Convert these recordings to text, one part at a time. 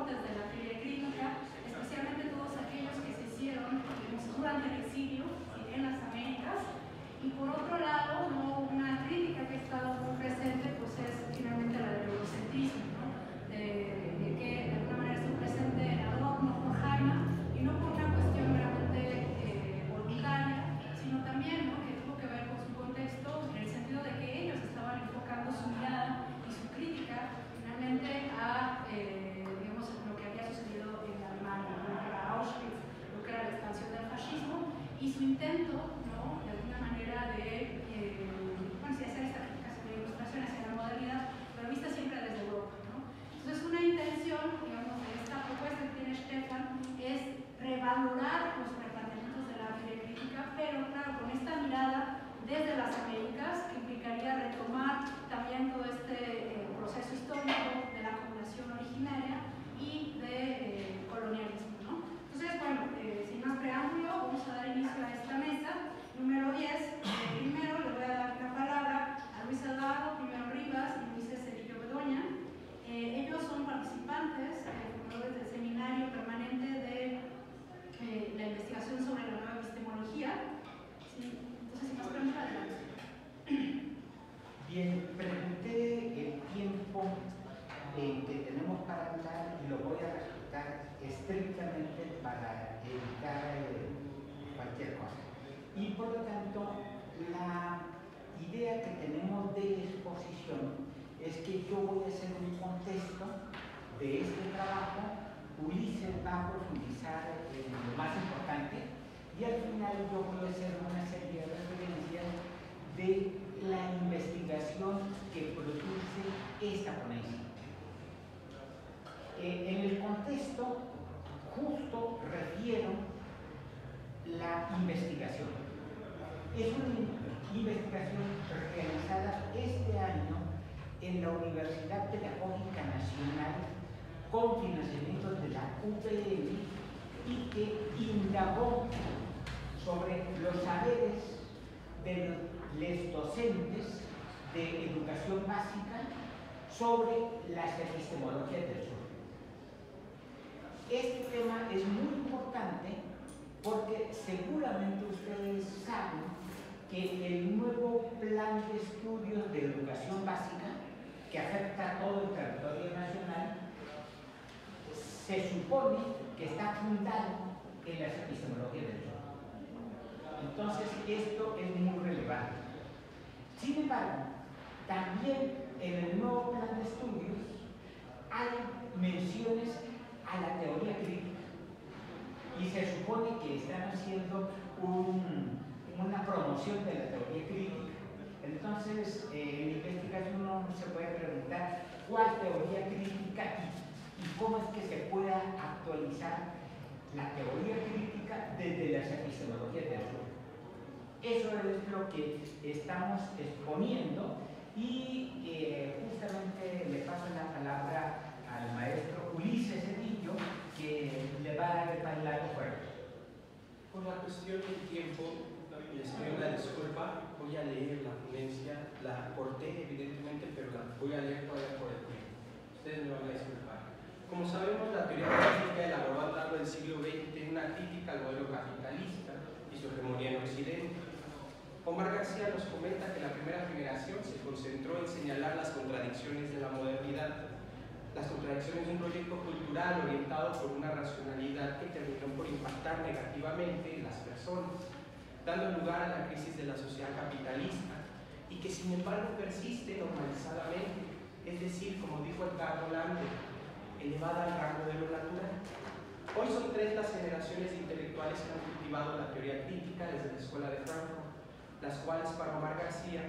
aportes de la teoría crítica, especialmente todos aquellos que se hicieron, digamos, durante el exilio en las Américas, y por otro lado, ¿no?, una crítica que ha estado muy presente, pues es finalmente la del eurocentrismo, ¿no?, de que de alguna manera estuvo presente en Adorno, Horkheimer, y no por una cuestión meramente voluntaria, sino también, ¿no?, que tuvo que ver con su contexto, en el sentido de que ellos estaban enfocando su mirada y su crítica finalmente a, digamos, lo que había sucedido en Alemania, lo que era Auschwitz, lo que era la expansión del fascismo, y su intento, ¿no?, de alguna manera de, bueno, sí, hacer esta crítica sobre ilustración hacia la modernidad, pero vista siempre desde Europa, ¿no? Entonces, una intención, digamos, de esta propuesta que tiene Stefan es revalorar los replanteamientos de la teoría crítica, pero claro, con esta mirada desde las Américas, que implicaría retomar también todo este proceso histórico de la acumulación originaria y de colonialismo, ¿no? Entonces, bueno, sin más preámbulo, vamos a dar inicio a esta mesa. Número 10, primero le voy a dar la palabra a Luis Eduardo Primero Rivas y Luis Cedillo Bedoya. Ellos son participantes, formadores del seminario permanente de la investigación sobre la nueva epistemología. ¿Sí? Entonces, sin más preámbulo, adelante. Bien, pregunté el tiempo que tenemos para hablar y lo voy a respetar estrictamente para evitar cualquier cosa. Y por lo tanto, la idea que tenemos de exposición es que yo voy a hacer un contexto de este trabajo, Ulises va a profundizar en lo más importante y al final yo voy a hacer una serie de referencias de la investigación que produce esta ponencia. En el contexto justo refiero la investigación. Es una investigación realizada este año en la Universidad Pedagógica Nacional con financiamiento de la UPN y que indagó sobre los saberes de los docentes de educación básica sobre las epistemologías del sur. Este tema es muy importante porque seguramente ustedes saben que el nuevo plan de estudios de educación básica que afecta a todo el territorio nacional se supone que está fundado en las epistemologías del sur. Entonces, esto es muy relevante. Sin embargo, también en el nuevo plan de estudios hay menciones a la teoría crítica y se supone que están haciendo una promoción de la teoría crítica. Entonces, en la investigación uno se puede preguntar cuál teoría crítica y cómo es que se pueda actualizar la teoría crítica desde las epistemologías del sur. Eso es lo que estamos exponiendo y justamente le paso la palabra al maestro Ulises Cedillo, que le va a dar el largo fuerte. Por la cuestión del tiempo, les pido una disculpa, voy a leer la ponencia, la corté evidentemente, pero la voy a leer todavía por el tiempo. Ustedes me van a disculpar. Como sabemos, la teoría crítica elaboró a lo largo del siglo XX una crítica al modelo capitalista y su hegemonía en Occidente. Omar García nos comenta que la primera generación se concentró en señalar las contradicciones de la modernidad, las contradicciones de un proyecto cultural orientado por una racionalidad que terminó por impactar negativamente en las personas, dando lugar a la crisis de la sociedad capitalista y que sin embargo persiste normalizadamente, es decir, como dijo Edgardo Lande, elevada al rango de lo natural. Hoy son 3 las generaciones de intelectuales que han cultivado la teoría crítica desde la Escuela de Frankfurt, las cuales para Omar García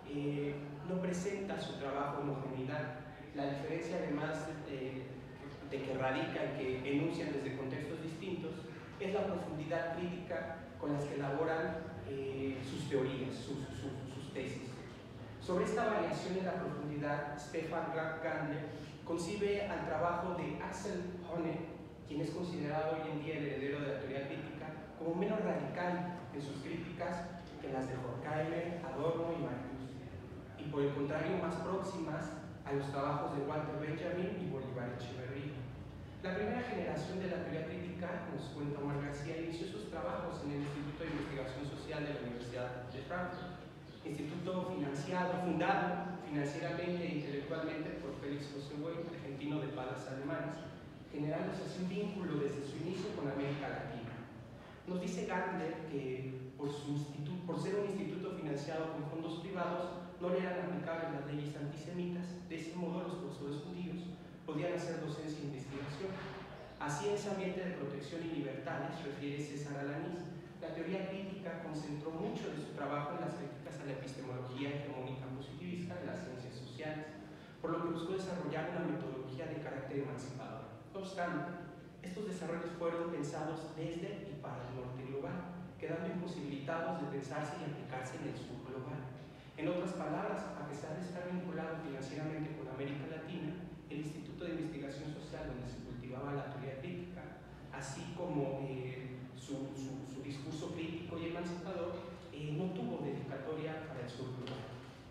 no presenta su trabajo homogeneidad. La diferencia, además de que radica en que enuncian desde contextos distintos, es la profundidad crítica con las que elaboran sus teorías, sus tesis. Sobre esta variación en la profundidad, Stefan Gandler concibe al trabajo de Axel Honneth, quien es considerado hoy en día el heredero de la teoría crítica, como menos radical en sus críticas que las de Horkheimer, Adorno y Marcuse, y por el contrario más próximas a los trabajos de Walter Benjamin y Bolívar Echeverría. La primera generación de la teoría crítica, nos cuenta Omar García, inició sus trabajos en el Instituto de Investigación Social de la Universidad de Frankfurt, instituto fundado financieramente e intelectualmente por Félix José Güell, argentino de padres alemanes, generándose así un vínculo desde su inicio con América Latina. Nos dice Gardner que por ser un instituto financiado con fondos privados, no le eran aplicables las leyes antisemitas. De ese modo, los profesores judíos podían hacer docencia e investigación. Así, en ese ambiente de protección y libertades, refiere César Alanís, la teoría crítica concentró mucho de su trabajo en las críticas a la epistemología hegemónica positivista de las ciencias sociales, por lo que buscó desarrollar una metodología de carácter emancipador. No obstante, estos desarrollos fueron pensados desde y para el norte global, quedando imposibilitados de pensarse y aplicarse en el sur global. En otras palabras, a pesar de estar vinculado financieramente con América Latina, el Instituto de Investigación Social, donde se cultivaba la teoría crítica, así como su discurso crítico y emancipador, no tuvo dedicatoria para el sur global.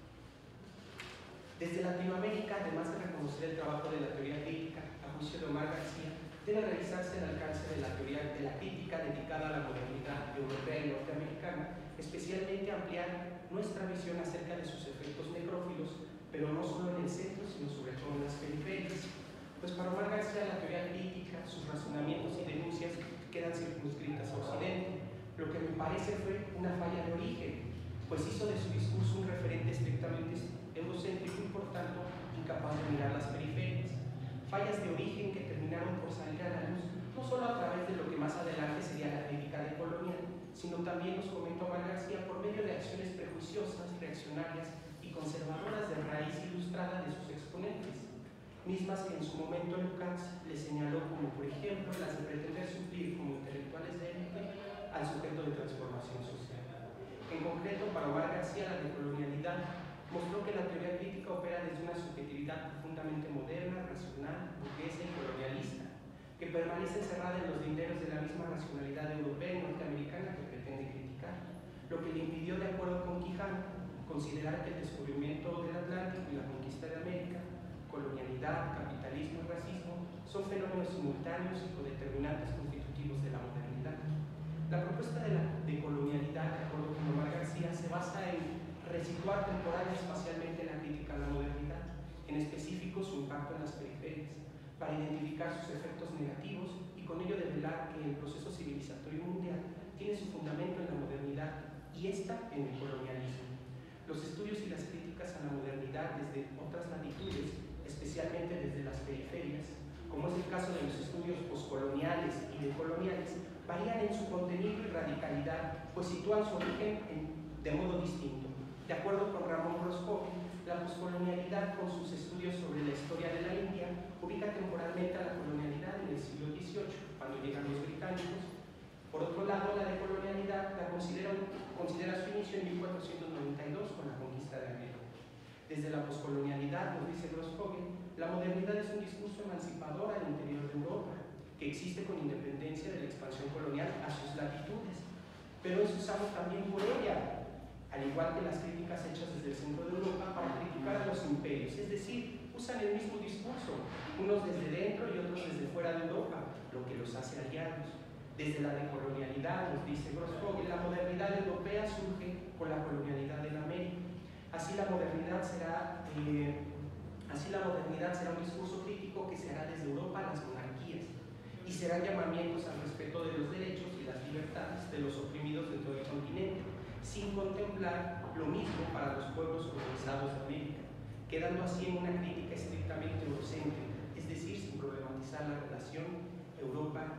Desde Latinoamérica, además de reconocer el trabajo de la teoría crítica, a juicio de Omar García, debe realizarse el alcance de la teoría de la crítica dedicada a la modernidad europea y norteamericana, especialmente ampliar nuestra visión acerca de sus efectos necrófilos, pero no solo en el centro, sino sobre todo en las periferias. Pues para Omar García, la teoría crítica, sus razonamientos y denuncias quedan circunscritas a Occidente, lo que me parece fue una falla de origen, pues hizo de su discurso un referente estrictamente eurocéntrico y por tanto incapaz de mirar las periferias. Fallas de origen que terminaron por salir a la luz, no solo a través de lo que más adelante sería la crítica decolonial, sino también, nos comentó Omar García, por medio de acciones prejuiciosas, reaccionarias y conservadoras de raíz ilustrada de sus exponentes, mismas que en su momento Lukács le señaló como, por ejemplo, las de pretender suplir como intelectuales de élite al sujeto de transformación social. En concreto, para Omar García, la decolonialidad mostró que la teoría crítica opera desde una subjetividad profundamente moderna, racional, burguesa y colonialista, que permanece encerrada en los linderos de la misma racionalidad europea y norteamericana que pretende criticar, lo que le impidió, de acuerdo con Quijano, considerar que el descubrimiento del Atlántico y la conquista de América, colonialidad, capitalismo y racismo, son fenómenos simultáneos y codeterminantes constitutivos de la modernidad. La propuesta de la decolonialidad, de acuerdo con Omar García, se basa en resituar temporal y espacialmente la crítica a la modernidad, en específico su impacto en las periferias, para identificar sus efectos negativos y con ello develar que el proceso civilizatorio mundial tiene su fundamento en la modernidad y esta en el colonialismo. Los estudios y las críticas a la modernidad desde otras latitudes, especialmente desde las periferias, como es el caso de los estudios poscoloniales y decoloniales, varían en su contenido y radicalidad, pues sitúan su origen de modo distinto. De acuerdo con Ramón Roscoe, la poscolonialidad, con sus estudios sobre la historia de la India, ubica temporalmente a la colonialidad en el siglo XVIII, cuando llegan los británicos. Por otro lado, la decolonialidad la considera su inicio en 1492 con la conquista de América. Desde la poscolonialidad, nos dice Roscoe, la modernidad es un discurso emancipador al interior de Europa, que existe con independencia de la expansión colonial a sus latitudes, pero es usado también por ella, al igual que las críticas hechas desde el centro de Europa para criticar a los imperios, es decir, usan el mismo discurso, unos desde dentro y otros desde fuera de Europa, lo que los hace aliados. Desde la decolonialidad, nos dice Roscoe, la modernidad europea surge con la colonialidad en América. Así la modernidad será un discurso crítico que se hará desde Europa a las monarquías y serán llamamientos al respeto de los derechos y las libertades de los oprimidos de todo el continente, sin contemplar lo mismo para los pueblos colonizados de América, quedando así en una crítica estrictamente eurocéntrica, es decir, sin problematizar la relación Europa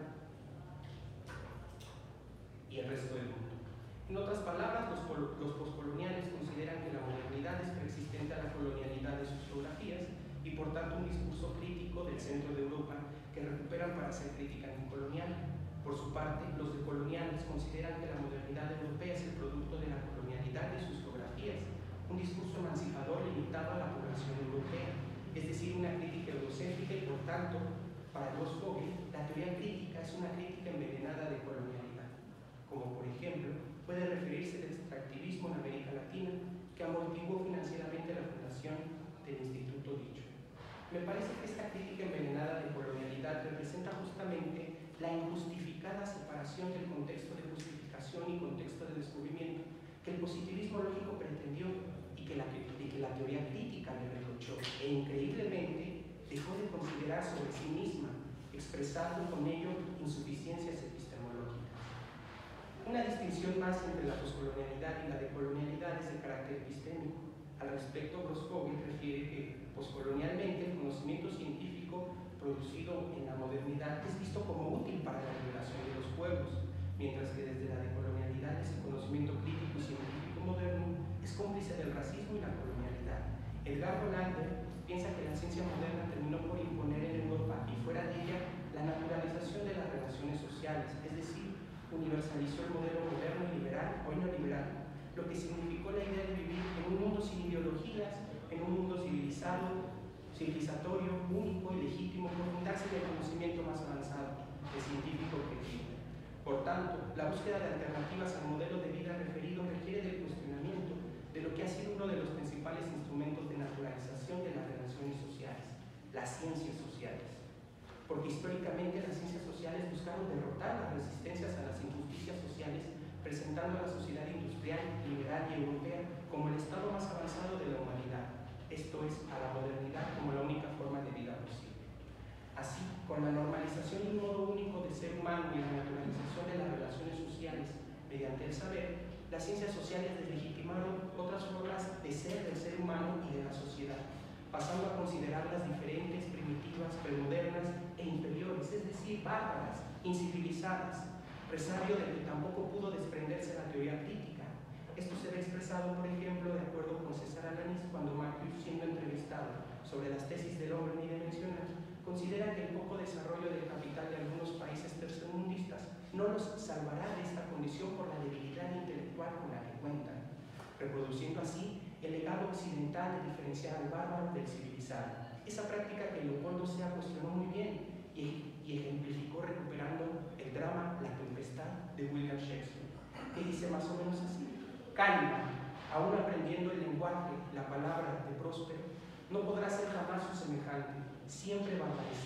y el resto del mundo. En otras palabras, los poscoloniales consideran que la modernidad es preexistente a la colonialidad de sus geografías y por tanto un discurso crítico del centro de Europa que recuperan para hacer crítica anticolonial. Por su parte, los decoloniales consideran que la modernidad europea es el producto de la colonialidad de sus geografías, un discurso emancipador limitado a la población europea, es decir, una crítica eurocéntrica y por tanto, para Roscoe, la teoría crítica es una crítica envenenada de colonialidad, como por ejemplo puede referirse al extractivismo en América Latina, que amortiguó financieramente la fundación del Instituto dicho. Me parece que esta crítica envenenada de colonialidad representa teoría crítica, le reprochó, e increíblemente dejó de considerar sobre sí misma, expresando con ello insuficiencias epistemológicas. Una distinción más entre la poscolonialidad y la decolonialidad es de carácter epistémico. Al respecto, Grosz-Vogel refiere que poscolonialmente el conocimiento científico producido en la modernidad es visto como útil para la liberación de los pueblos, mientras que desde la decolonialidad ese conocimiento crítico y científico moderno es cómplice del racismo y la colonialidad. Edgar Hollander piensa que la ciencia moderna terminó por imponer en Europa y fuera de ella la naturalización de las relaciones sociales, es decir, universalizó el modelo moderno y liberal, hoy no liberal, lo que significó la idea de vivir en un mundo sin ideologías, en un mundo civilizatorio, único y legítimo, por fundarse en el conocimiento más avanzado, el científico objetivo. Por tanto, la búsqueda de alternativas al modelo de vida referido requiere del cuestionamiento de lo que ha sido uno de los principales instrumentos de naturalización de las relaciones sociales, las ciencias sociales. Porque históricamente las ciencias sociales buscaron derrotar las resistencias a las injusticias sociales, presentando a la sociedad industrial, liberal y europea como el estado más avanzado de la humanidad, esto es, a la modernidad como la única forma de vida posible. Así, con la normalización de un modo único de ser humano y la naturalización de las relaciones sociales mediante el saber, las ciencias sociales deslegitimaron otras formas de ser del ser humano y de la sociedad, pasando a considerarlas diferentes, primitivas, premodernas e inferiores, es decir, bárbaras, incivilizadas, resabio de que tampoco pudo desprenderse la teoría crítica. Esto se ve expresado, por ejemplo, de acuerdo con César Alanis, cuando Marcuse, siendo entrevistado sobre las tesis del hombre unidimensional, considera que el poco desarrollo del capital de algunos países tercermundistas no los salvará de esta condición por la debilidad intelectual con la que cuentan, reproduciendo así el legado occidental de diferenciar al bárbaro del civilizado. Esa práctica que Leopoldo Sea cuestionó muy bien y ejemplificó recuperando el drama La Tempestad de William Shakespeare, que dice más o menos así: Cánibal, aún aprendiendo el lenguaje, la palabra de Próspero, no podrá ser jamás su semejante, siempre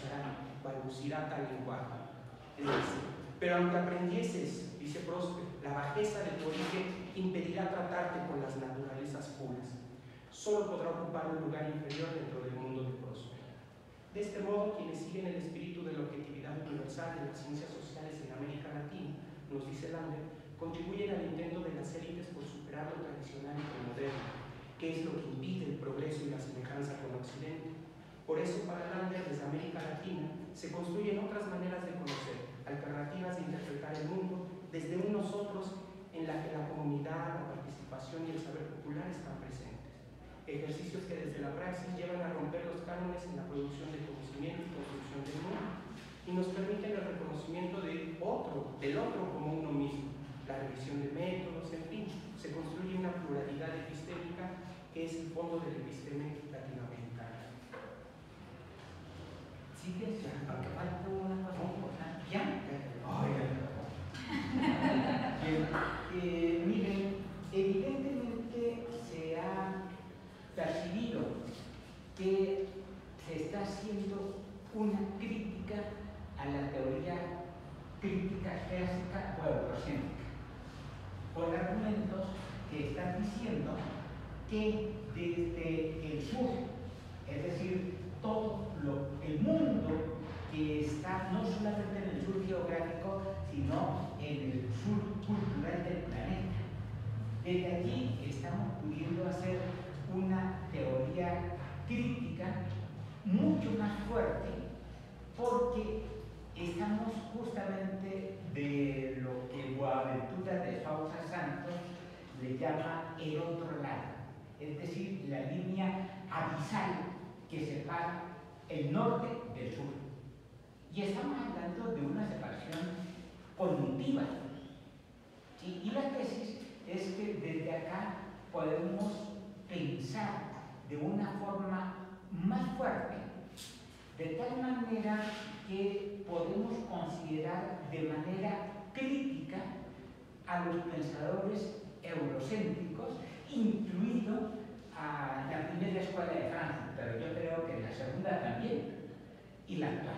balbuciará tal lenguaje. Es decir, pero aunque aprendieses, dice Próspero, la bajeza de tu origen impedirá tratarte con las naturalezas puras. Solo podrá ocupar un lugar inferior dentro del mundo de Próspero. De este modo, quienes siguen el espíritu de la objetividad universal de las ciencias sociales en América Latina, nos dice Lander, contribuyen al intento de las élites por superar lo tradicional y lo moderno, que es lo que impide el progreso y la semejanza con Occidente. Por eso, para Lander, desde América Latina, se construyen otras maneras de conocer, alternativas de interpretar el mundo desde un nosotros en la que la comunidad, la participación y el saber popular están presentes. Ejercicios que desde la praxis llevan a romper los cánones en la producción de conocimiento y construcción del mundo y nos permiten el reconocimiento del otro como uno mismo, la revisión de métodos, en fin, se construye una pluralidad epistémica que es el fondo del episteme latinoamericano. ¿Sigues ya? Porque falta una cosa importante. ¿Ya? Miren, evidentemente se ha percibido que se está haciendo una crítica a la teoría crítica clásica o eurocéntrica, con argumentos que están diciendo que desde el sur, es decir, todo el mundo que está no solamente en el sur geográfico, sino en el sur cultural del planeta. Desde allí estamos pudiendo hacer una teoría crítica mucho más fuerte, porque estamos justamente de lo que Boaventura de Sousa Santos le llama el otro lado, es decir, la línea abisal que separa el norte del sur. Y estamos hablando de una separación cognitiva. ¿Sí? Y la tesis es que desde acá podemos pensar de una forma más fuerte, de tal manera que podemos considerar de manera crítica a los pensadores eurocéntricos, incluido a la primera escuela de Francia, pero yo creo que la segunda también, y la actual.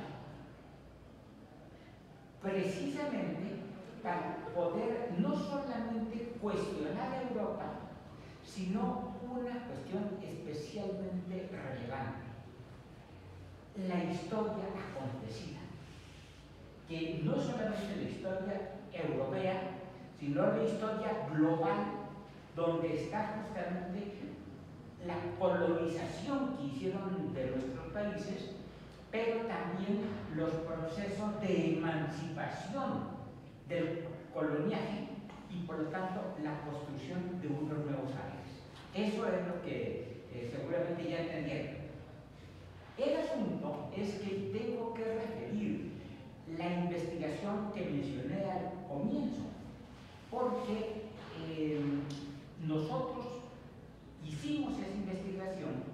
Precisamente para poder no solamente cuestionar a Europa, sino una cuestión especialmente relevante: la historia acontecida, que no solamente la historia europea, sino la historia global, donde está justamente la colonización que hicieron de nuestros países, pero también los procesos de emancipación del coloniaje y, por lo tanto, la construcción de unos nuevos aires. Eso es lo que seguramente ya entendieron. El asunto es que tengo que referir la investigación que mencioné al comienzo, porque nosotros hicimos esa investigación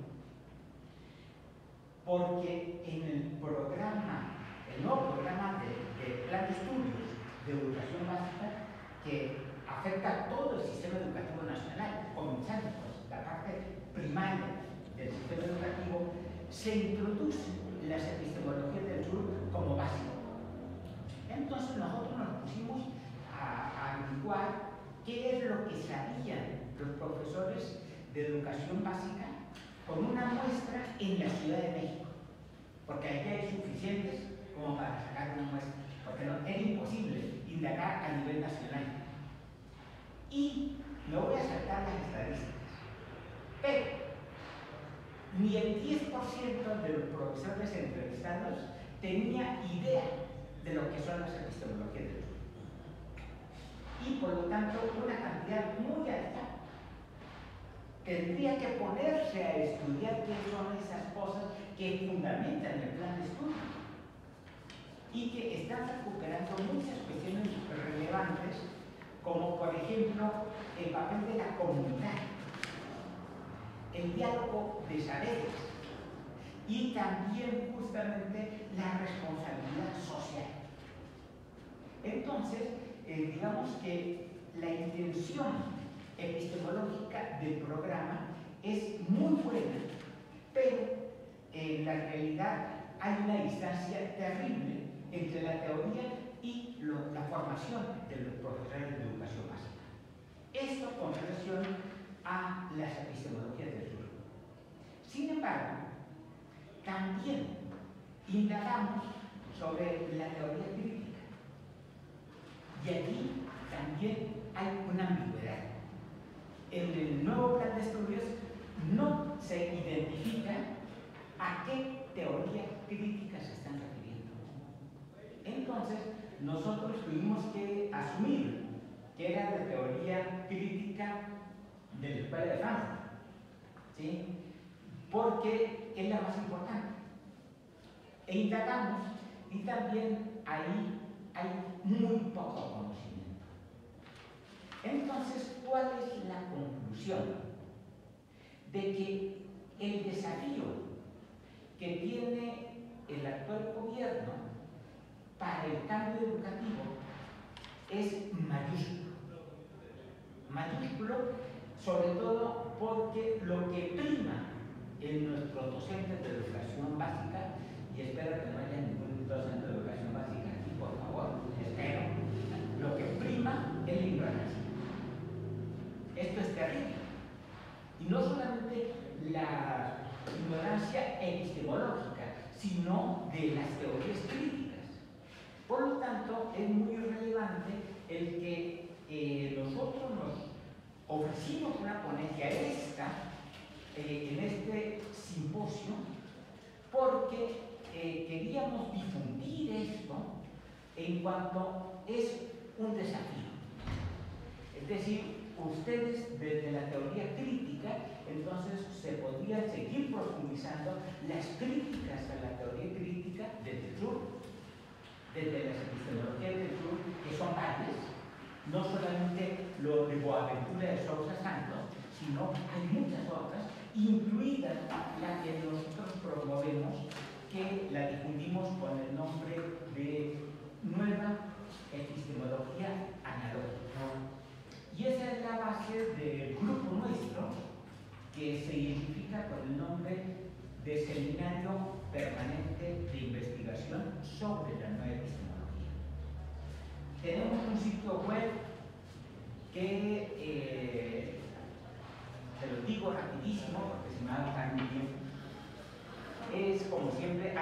porque en el programa, el nuevo programa de plan de estudios de educación básica, que afecta a todo el sistema educativo nacional, comenzando pues la parte primaria del sistema educativo, se introduce las epistemologías del sur como básico. Entonces nosotros nos pusimos a averiguar qué es lo que sabían los profesores de educación básica con una muestra en la Ciudad de México, porque aquí hay suficientes como para sacar una muestra, porque no, era imposible indagar a nivel nacional. Y me voy a saltar las estadísticas, pero ni el 10% de los profesores entrevistados tenía idea de lo que son las epistemologías del sur. Y por lo tanto, una cantidad muy alta tendría que ponerse a estudiar qué son esas cosas que fundamentan el plan de estudio y que están recuperando muchas cuestiones relevantes, como por ejemplo el papel de la comunidad, el diálogo de saberes y también justamente la responsabilidad social. Entonces, digamos que la intención epistemológica del programa es muy buena, pero en la realidad hay una distancia terrible entre la teoría y la formación de los profesores de educación básica. Esto con relación a las epistemologías del sur. Sin embargo, también indagamos sobre la teoría crítica, y allí también hay una ambigüedad. En el nuevo plan de estudios no se identifica a qué teoría crítica se están refiriendo. Entonces, nosotros tuvimos que asumir que era la teoría crítica de la Escuela de Frankfurt, ¿sí? Porque es la más importante. E indagamos, y también ahí hay muy poco conocimiento. Entonces, ¿cuál es la conclusión? De que el desafío que tiene el actual gobierno para el cambio educativo es mayúsculo. Mayúsculo, sobre todo porque lo que prima en nuestros docentes de educación básica, y espero que no haya ningún docente de educación básica aquí, por favor, espero, lo que prima es la ignorancia. Esto es terrible. Y no solamente la ignorancia epistemológica, sino de las teorías críticas. Por lo tanto, es muy relevante el que nosotros nos ofrecimos una ponencia en este simposio, porque queríamos difundir esto en cuanto es un desafío. Es decir, ustedes desde la teoría crítica, entonces se podría seguir profundizando las críticas a la teoría crítica desde el sur, desde las epistemologías del sur, que son varias, no solamente lo de Boaventura de Sousa Santos, sino hay muchas otras, incluida la que nosotros promovemos, que la difundimos con el nombre de Nueva Epistemología Analógica. Y esa es la base del grupo nuestro, que se identifica con el nombre de Seminario Permanente de Investigación sobre la Nueva Epistemología. Tenemos un sitio web que se los digo rapidísimo porque se me va a gustar muy bien. Es como siempre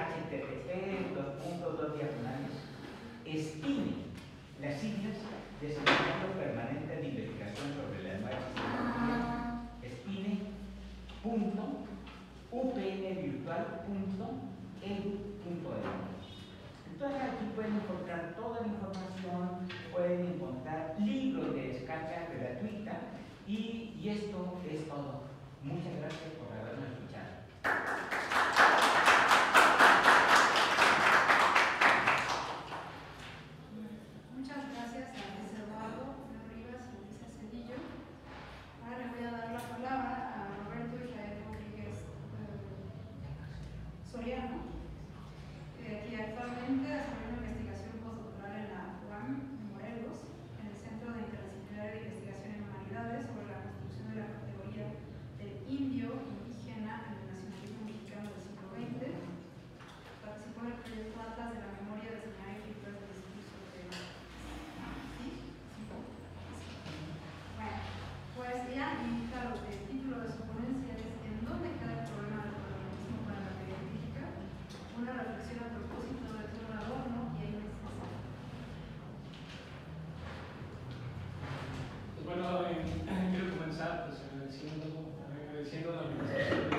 http://Spine, las siglas de Seminario Permanente de Investigación sobre la Nueva Spine.upnvirtual.edu.edu. Entonces aquí pueden encontrar toda la información, pueden encontrar libros de descarga gratuita y esto es todo. Muchas gracias por haberme escuchado. Muchas gracias a Luis Eduardo Rivas y Luis Cedillo. Ahora le voy a dar la palabra a Roberto Israel Rodríguez Soriano, que actualmente desarrolla una investigación postdoctoral en la UAM Morelos, en el Centro de Interdisciplinaria de Investigación en Humanidades, sobre la construcción de la categoría del indio indígena en el nacionalismo mexicano del siglo XX. Participó en el proyecto Atlas de la Memoria de Escenario y Figuras del Discurso de... Bueno, pues ya, y claro, el título de su ponencia es ¿En dónde queda el problema del colonialismo para la teoría crítica? Una reflexión a propósito de Héctor Adorno y ahí me Pues bueno, quiero comenzar pues, agradeciendo la organización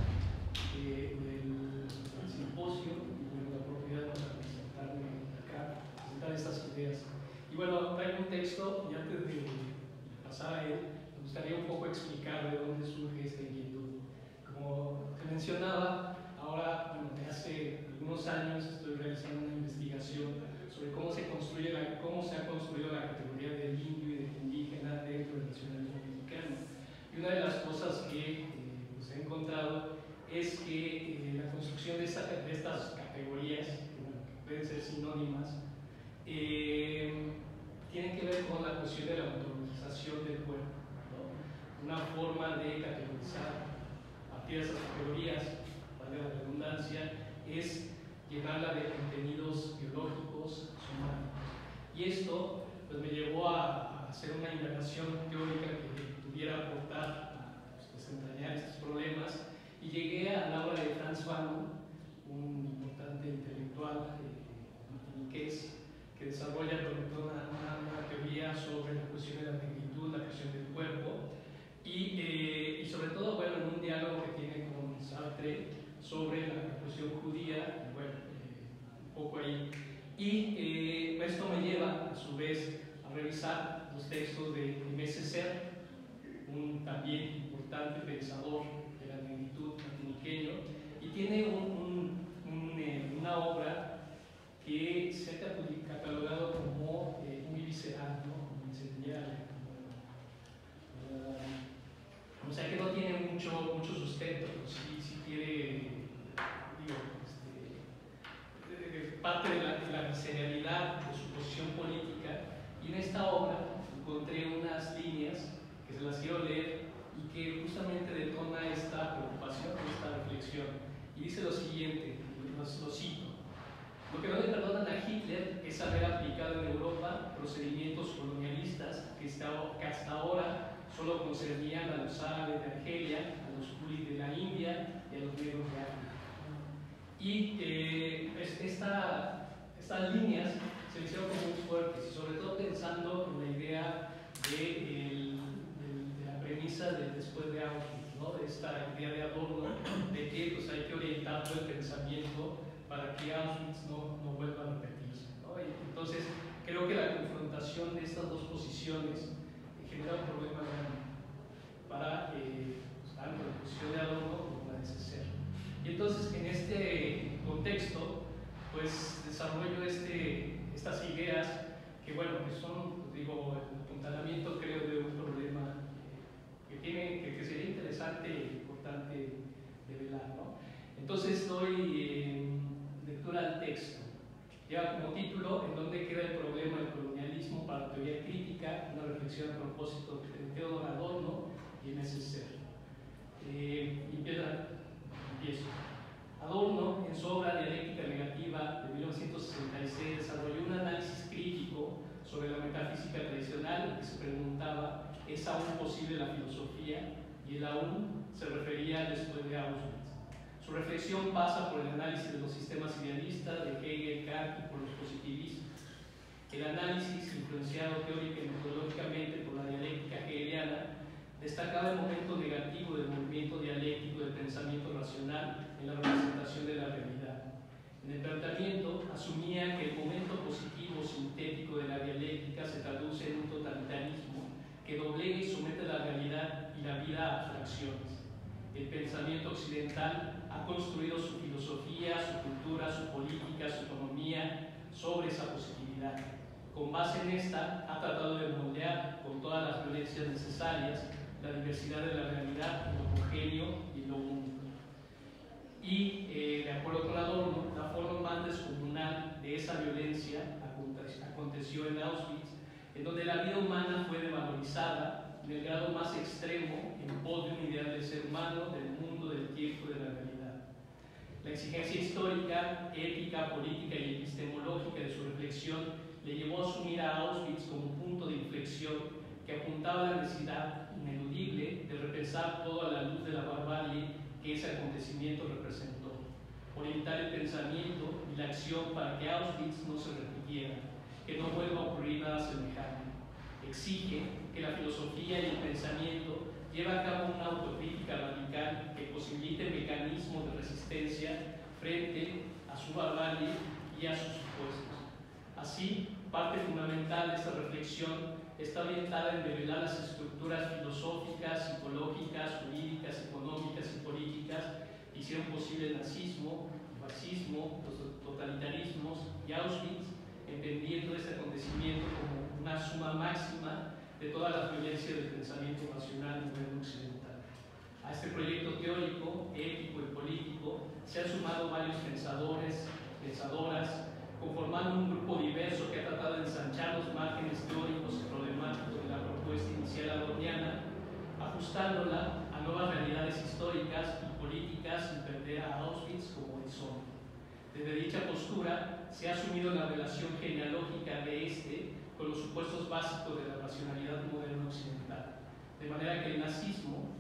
del simposio y bueno, la oportunidad para presentarme acá, presentar estas ideas. Y bueno, traigo un texto y antes de pasar a él, me gustaría un poco explicar de dónde surge esta inquietud. Como te mencionaba, ahora, bueno, hace algunos años estoy realizando una investigación sobre cómo se ha construido la categoría del indio y del indígena dentro del nacionalismo mexicano. Y una de las cosas que pues he encontrado es que la construcción de estas categorías, que pueden ser sinónimas, tienen que ver con la cuestión de la ontologización del cuerpo, ¿no? Una forma de categorizar a partir de esas categorías, vale la redundancia, es llenarla de contenidos biológicos, somáticos. Y esto pues, me llevó a hacer una indagación teórica que pudiera aportar a desentrañar estos problemas y llegué a la obra de Frantz Fanon, un importante intelectual martiniqués que desarrolla una teoría sobre la cuestión de la negritud, la cuestión del cuerpo y sobre todo bueno, en un diálogo que tiene con Sartre sobre la cuestión judía, y bueno, un poco ahí. Y esto me lleva, a su vez, a revisar los textos de Aimé Césaire, un también importante pensador de la negritud martiniqueño, y tiene una obra que se ha catalogado como muy visceral, ¿no? Como incendiaria, o sea que no tiene mucho sustento, si quiere, digo, parte de la visceralidad de su posición política. Y en esta obra encontré unas líneas que se las quiero leer y que justamente detona esta preocupación, esta reflexión. Y dice lo siguiente, lo cito: lo que no le perdonan a Hitler es haber aplicado en Europa procedimientos colonialistas que hasta ahora solo concernían a los árabes de Argelia, a los kulis de la India y a los negros de África. Y estas líneas se me hicieron como muy fuertes, y sobre todo pensando en la idea de la premisa del después de Auschwitz, ¿no? De esta idea de Adorno, de que pues, hay que orientar todo el pensamiento para que Auschwitz no vuelva a repetirse, ¿no? Y entonces, creo que la confrontación de estas dos posiciones genera un problema grande para tanto la posición de Adorno como la de Césaire. Y entonces, en este contexto, pues desarrollo estas ideas que, bueno, que son, pues, digo, el apuntalamiento, creo, de un problema que sería interesante e importante develar, ¿no? Entonces, doy lectura al texto. Lleva como título ¿En dónde queda el problema del colonialismo para la teoría crítica? Una reflexión a propósito de Theodor Adorno y Aimé Césaire. Empiezo. Adorno, en su obra Dialéctica Negativa de 1966, desarrolló un análisis crítico sobre la metafísica tradicional que se preguntaba: ¿es aún posible la filosofía? y el aún se refería después de Auschwitz. Su reflexión pasa por el análisis de los sistemas idealistas de Hegel, Kant y por los positivismos. El análisis, influenciado teórica y metodológicamente por la dialéctica hegeliana, destacaba el momento negativo del movimiento dialéctico del pensamiento racional en la representación de la realidad. En el planteamiento asumía que el momento positivo sintético de la dialéctica se traduce en un totalitarismo que doblega y somete la realidad y la vida a abstracciones. El pensamiento occidental ha construido su filosofía, su cultura, su política, su economía sobre esa positividad. Con base en esta, ha tratado de moldear con todas las violencias necesarias la diversidad de la realidad, lo homogéneo y lo único. Y, de acuerdo con Adorno, la forma más descomunal de esa violencia aconteció en Auschwitz, en donde la vida humana fue devalorizada en el grado más extremo en pos de un ideal del ser humano, del mundo, del tiempo, de la realidad. La exigencia histórica, ética, política y epistemológica de su reflexión le llevó a asumir a Auschwitz como un punto de inflexión que apuntaba a la necesidad ineludible de repensar todo a la luz de la barbarie que ese acontecimiento representó, orientar el pensamiento y la acción para que Auschwitz no se repitiera, que no vuelva a ocurrir nada semejante. Exige que la filosofía y el pensamiento lleven a cabo una autocrítica radical que posibilite mecanismos de resistencia frente a su barbarie y a sus supuestos. Así, parte fundamental de esta reflexión está orientada en develar las estructuras filosóficas, psicológicas, jurídicas, económicas y políticas que hicieron posible el nazismo, el fascismo, los totalitarismos y Auschwitz, entendiendo este acontecimiento como una suma máxima de todas las violencias del pensamiento nacional moderno occidental. A este proyecto teórico, ético y político se han sumado varios pensadores, pensadoras, conformando un grupo diverso que ha tratado de ensanchar los márgenes teóricos y problemáticos de la propuesta inicial adorniana, ajustándola a nuevas realidades históricas y políticas sin perder a Auschwitz como horizonte. Desde dicha postura se ha asumido la relación genealógica de este con los supuestos básicos de la racionalidad moderna occidental, de manera que el nazismo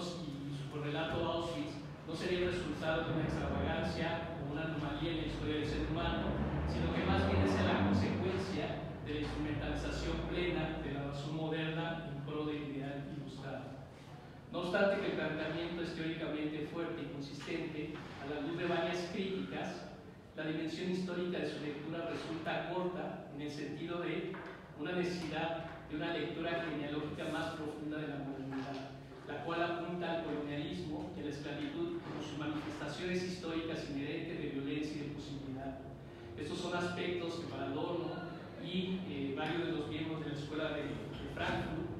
y su correlato a Auschwitz no sería el resultado de una extravagancia o una anomalía en la historia del ser humano, sino que más bien es la consecuencia de la instrumentalización plena de la razón moderna en pro del ideal ilustrado. No obstante que el planteamiento es teóricamente fuerte y consistente, a la luz de varias críticas, la dimensión histórica de su lectura resulta corta en el sentido de una necesidad de una lectura genealógica más profunda de la modernidad, la cual apunta al colonialismo y a la esclavitud como sus manifestaciones históricas inherentes de violencia y de posibilidad. Estos son aspectos que para Adorno y varios de los miembros de la Escuela de Frankfurt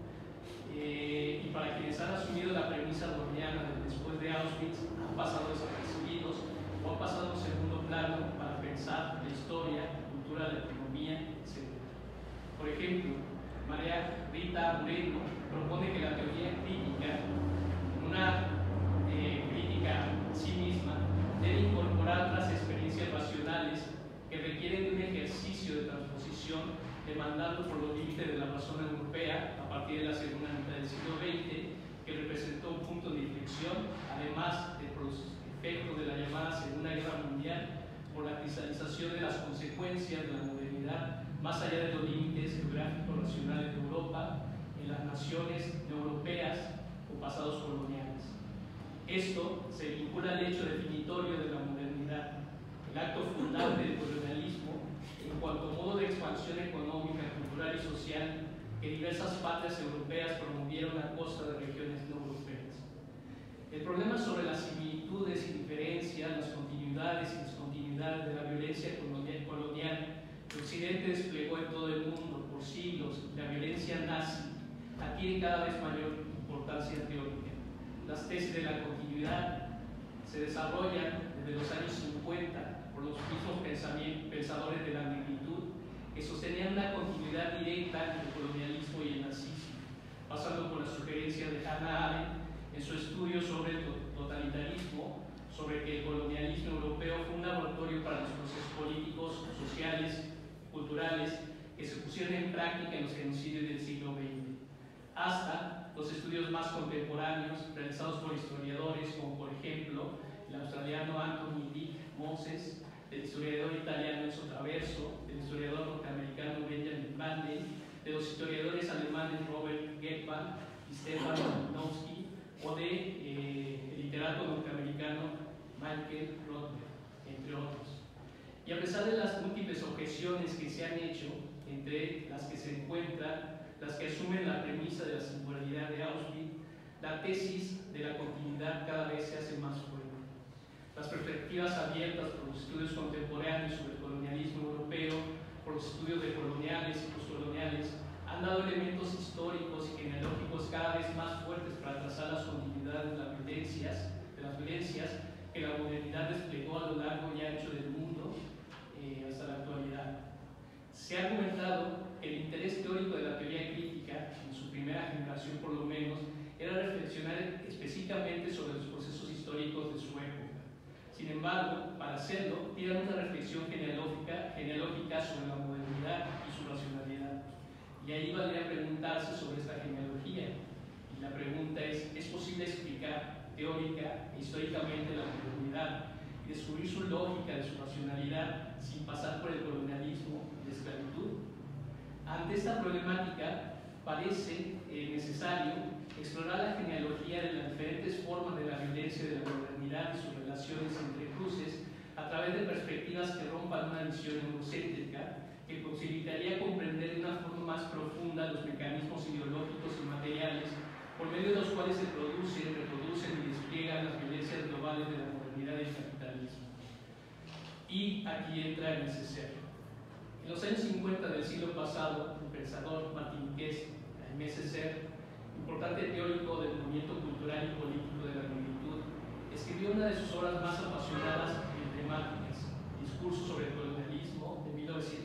y para quienes han asumido la premisa adorniana de después de Auschwitz han pasado desapercibidos o han pasado en segundo plano para pensar la historia, la cultura, la economía, etc. Por ejemplo, María Rita Moreno propone que la teoría crítica, una crítica en sí misma, debe incorporar las experiencias racionales que requieren de un ejercicio de transposición demandado por los límites de la razón europea a partir de la segunda mitad del siglo XX, que representó un punto de inflexión, además de los efectos de la llamada Segunda Guerra Mundial, por la cristalización de las consecuencias de la modernidad más allá de los límites geográficos racionales de Europa en las naciones europeas con pasados coloniales. Esto se vincula al hecho definitorio de la modernidad, el acto fundante del colonialismo en cuanto a modo de expansión económica, cultural y social que diversas patrias europeas promovieron a costa de regiones no europeas. El problema sobre las similitudes y diferencias, las continuidades y discontinuidades de la violencia colonial que Occidente desplegó en todo el mundo por siglos, la violencia nazi, adquiere cada vez mayor importancia teórica. Las tesis de la continuidad se desarrollan desde los años 50 por los mismos pensadores de la magnitud que sostenían una continuidad directa entre el colonialismo y el nazismo, pasando por la sugerencia de Hannah Arendt en su estudio sobre el totalitarismo, sobre que el colonialismo europeo fue un laboratorio para los procesos políticos, sociales, culturales que se pusieron en práctica en los genocidios del siglo XX. hasta los estudios más contemporáneos realizados por historiadores como por ejemplo el australiano Anthony Dick Moses, el historiador italiano Enzo Traverso, el historiador norteamericano Benjamin Bande, de los historiadores alemanes Robert Gettmann y Stefan Malinowski, o de el literato norteamericano Michael Rothman, entre otros. Y a pesar de las múltiples objeciones que se han hecho, entre las que se encuentran las que asumen la premisa de la singularidad de Auschwitz, la tesis de la continuidad cada vez se hace más fuerte. Las perspectivas abiertas por los estudios contemporáneos sobre el colonialismo europeo, por los estudios de coloniales y postcoloniales, han dado elementos históricos y genealógicos cada vez más fuertes para trazar las continuidades de las violencias que la modernidad desplegó a lo largo y ancho del mundo hasta la actualidad. Se ha argumentado que el interés teórico de la teoría crítica, en su primera generación por lo menos, era reflexionar específicamente sobre los procesos históricos de su época. Sin embargo, para hacerlo, piden una reflexión genealógica sobre la modernidad y su racionalidad. Y ahí valdría preguntarse sobre esta genealogía. Y la pregunta ¿es posible explicar teórica e históricamente la modernidad y descubrir su lógica de su racionalidad sin pasar por el colonialismo y la esclavitud? Ante esta problemática, parece necesario explorar la genealogía de las diferentes formas de la violencia de la modernidad y sus relaciones entre cruces a través de perspectivas que rompan una visión eurocéntrica que posibilitaría comprender de una forma más profunda los mecanismos ideológicos y materiales por medio de los cuales se producen, reproducen y despliegan las violencias globales de la modernidad y el capitalismo. Y aquí entra el necesario. En los años 50 del siglo pasado, el pensador martiniqués Aimé Césaire, importante teórico del movimiento cultural y político de la negritud, escribió una de sus obras más apasionadas y emblemáticas, Discurso sobre el colonialismo, de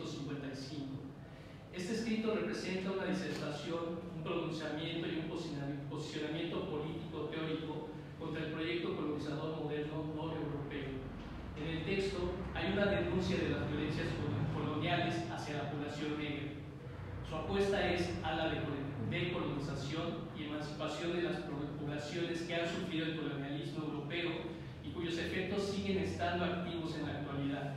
1955. Este escrito representa una disertación, un pronunciamiento y un posicionamiento político teórico contra el proyecto colonizador moderno no europeo. En el texto hay una denuncia de las violencias coloniales hacia la población negra. Su apuesta es a la decolonización y emancipación de las poblaciones que han sufrido el colonialismo europeo y cuyos efectos siguen estando activos en la actualidad.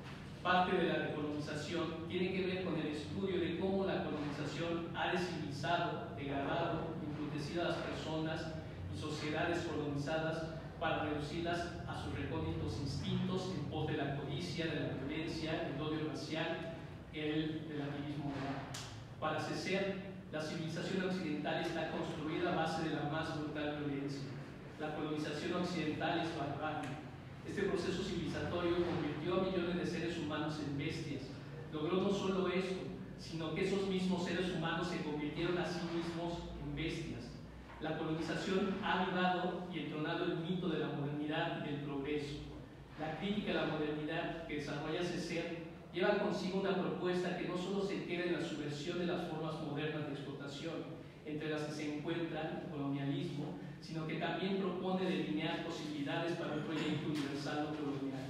Parte de la decolonización tiene que ver con el estudio de cómo la colonización ha descivilizado, degradado, embrutecido a las personas y sociedades colonizadas para reducirlas a sus recónditos instintos en pos de la codicia, de la violencia, el odio racial, el relativismo moral. Para Césaire, la civilización occidental está construida a base de la más brutal violencia. La colonización occidental es barbarie. Este proceso civilizatorio convirtió a millones de seres humanos en bestias. Logró no solo esto, sino que esos mismos seres humanos se convirtieron a sí mismos en bestias. La colonización ha avivado y entronado el mito de la modernidad y del progreso. La crítica a la modernidad que desarrolla Césaire lleva consigo una propuesta que no solo se queda en la subversión de las formas modernas de explotación, entre las que se encuentran el colonialismo, sino que también propone delinear posibilidades para un proyecto universal no colonial.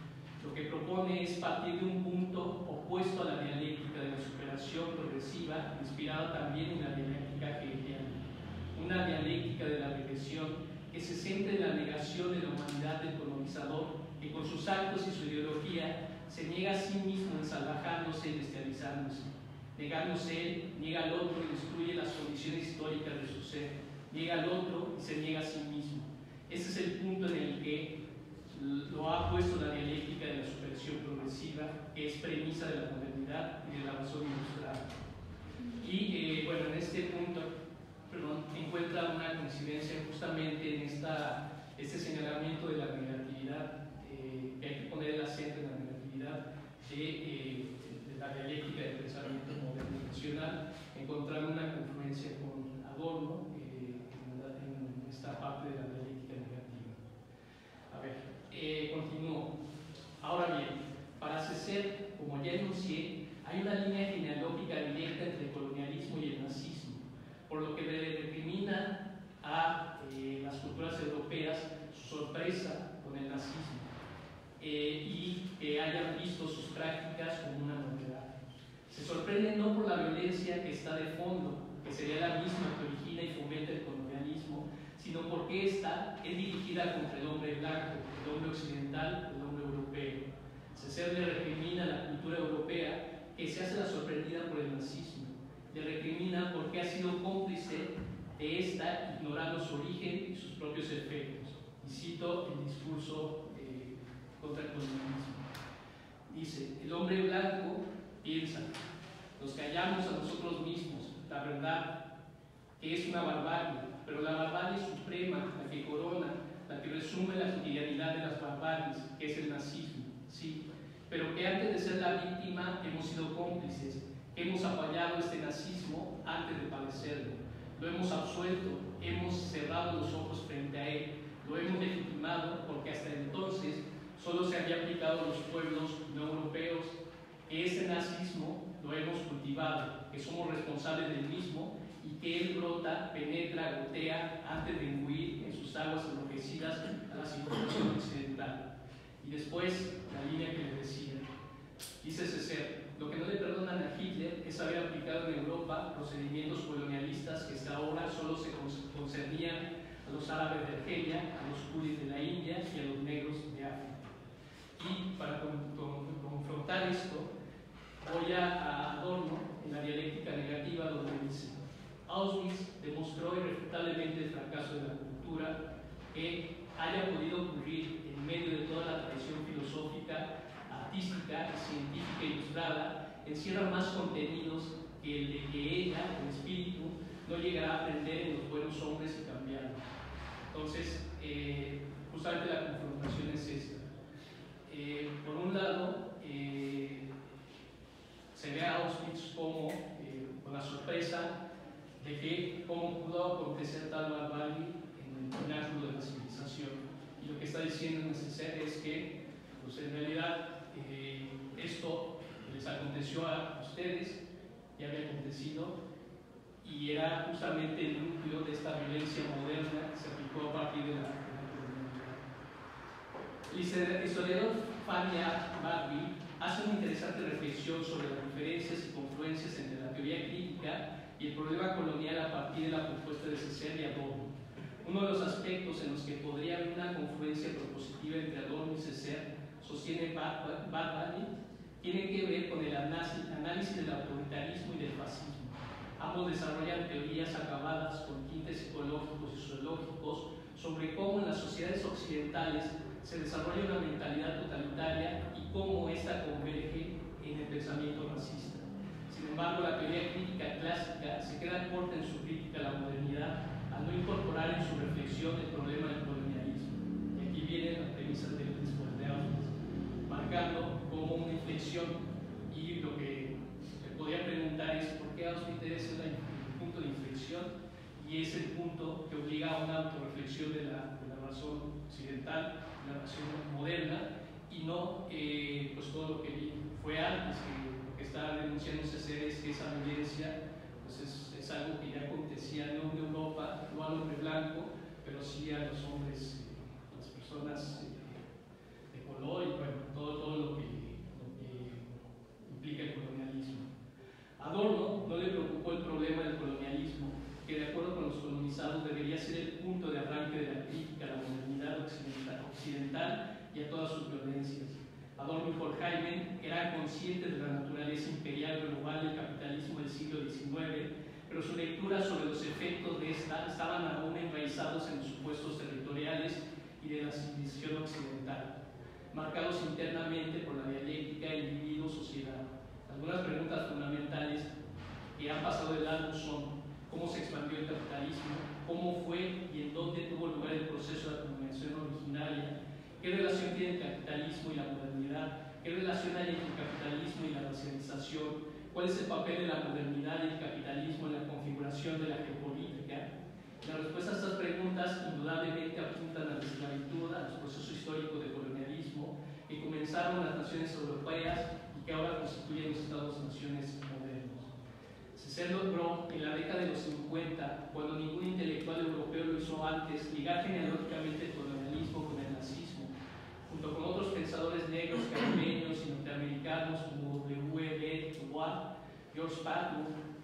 Lo que propone es partir de un punto opuesto a la dialéctica de la superación progresiva, inspirada también en la dialéctica hegeliana. Una dialéctica de la regresión que se centra en la negación de la humanidad del colonizador, que con sus actos y su ideología se niega a sí mismo ensalvajándose y bestializándose. Negándose él, niega al otro y destruye las condiciones históricas de su ser. Niega al otro y se niega a sí mismo. Ese es el punto en el que lo ha puesto la dialéctica de la superación progresiva, que es premisa de la modernidad y de la razón industrial. Y bueno, en este punto, encuentra una coincidencia justamente en este señalamiento de la negatividad, que hay que poner el acento en la negatividad de la dialéctica del pensamiento moderno nacional, encontrando una confluencia con Adorno en esta parte de la dialéctica negativa. A ver, continúo. Ahora bien, para Césaire, como ya enuncié, hay una línea genealógica directa entre el colonialismo y el nazismo, por lo que le recrimina a las culturas europeas su sorpresa con el nazismo y que hayan visto sus prácticas como una novedad. Se sorprenden no por la violencia que está de fondo, que sería la misma que origina origina y fomenta el colonialismo, sino porque ésta es dirigida contra el hombre blanco, el hombre occidental, el hombre europeo. Césaire le recrimina a la cultura europea que se hace la sorprendida por el nazismo. Le recrimina porque ha sido cómplice de esta, ignorando su origen y sus propios efectos. Y cito el discurso contra el colonialismo. Dice: el hombre blanco piensa, nos callamos a nosotros mismos, la verdad, que es una barbarie, pero la barbarie suprema, la que corona, la que resume la cotidianidad de las barbaries, que es el nazismo, sí, pero que antes de ser la víctima hemos sido cómplices, hemos apoyado este nazismo antes de padecerlo, lo hemos absuelto, hemos cerrado los ojos frente a él, lo hemos legitimado porque hasta entonces solo se había aplicado a los pueblos no europeos, que ese nazismo lo hemos cultivado, que somos responsables del mismo y que él brota, penetra, gotea antes de imbuir en sus aguas enloquecidas a la civilización occidental. Y después, la línea que le decía, dice Césaire: lo que no le perdonan a Hitler es haber aplicado en Europa procedimientos colonialistas que hasta ahora solo se concernían a los árabes de Argelia, a los kulis de la India y a los negros de África. Y para confrontar esto, voy a Adorno en la dialéctica negativa, donde dice: Auschwitz demostró irrefutablemente el fracaso de la cultura. Que haya podido ocurrir en medio de toda la tradición filosófica, artística y científica ilustrada, encierra más contenidos que el de que ella, el espíritu, no llegará a aprender en los buenos hombres y cambiarlos. Entonces, justamente la confrontación es esta. Por un lado, se ve a Auschwitz como con la sorpresa de que cómo pudo acontecer tal barbarie en el pináculo de la civilización. Y lo que está diciendo Césaire es que, pues en realidad, esto les aconteció a ustedes, ya había acontecido, y era justamente el núcleo de esta violencia moderna que se aplicó a partir de la colonialidad. El historiador Fanny Barby hace una interesante reflexión sobre las diferencias y confluencias entre la teoría crítica y el problema colonial a partir de la propuesta de Césaire y Adorno. Uno de los aspectos en los que podría haber una confluencia propositiva entre Adorno y Césaire, sostiene Barby, tiene que ver con el análisis del autoritarismo y del fascismo. Ambos desarrollan teorías acabadas con tintes psicológicos y sociológicos sobre cómo en las sociedades occidentales se desarrolla una mentalidad totalitaria y cómo ésta converge en el pensamiento racista. Sin embargo, la teoría crítica clásica se queda corta en su crítica a la modernidad al no incorporar en su reflexión el problema del colonialismo. Y aquí vienen las premisas del discurso de Auschwitz, marcando como una inflexión. Y lo que se podría preguntar es por qué Auschwitz debe ser el punto de inflexión, y es el punto que obliga a una autorreflexión de la razón occidental, la razón moderna, y no pues todo lo que fue antes, que lo que está denunciando Césaire es que esa violencia pues es algo que ya acontecía no en Europa, no al hombre blanco, pero sí a los hombres, a las personas de color, y bueno, todo lo que implica el colonialismo. A Adorno no le preocupó el problema del colonialismo, que de acuerdo con los colonizados debería ser el punto de arranque de la crítica a la modernidad occidental y a todas sus violencias. Adorno y Horkheimer eran conscientes de la naturaleza imperial global del capitalismo del siglo XIX, pero su lectura sobre los efectos de esta estaban aún enraizados en los supuestos territoriales y de la civilización occidental, marcados internamente por la dialéctica individuo-sociedad. Algunas preguntas fundamentales que han pasado de largo son: ¿cómo se expandió el capitalismo? ¿Cómo fue y en dónde tuvo lugar el proceso de acumulación originaria? ¿Qué relación tiene el capitalismo y la modernidad? ¿Qué relación hay entre el capitalismo y la racialización? ¿Cuál es el papel de la modernidad y el capitalismo en la configuración de la geopolítica? La respuesta a estas preguntas indudablemente apuntan a la esclavitud, a los procesos históricos de colonialismo que comenzaron en las naciones europeas y que ahora constituyen los estados-naciones modernos. Césaire logró en la década de los 50, cuando ningún intelectual europeo lo hizo antes, ligar genealógicamente el colonialismo con el nazismo, junto con otros pensadores negros, caribeños y norteamericanos como W.E.B. Du Bois, George Patton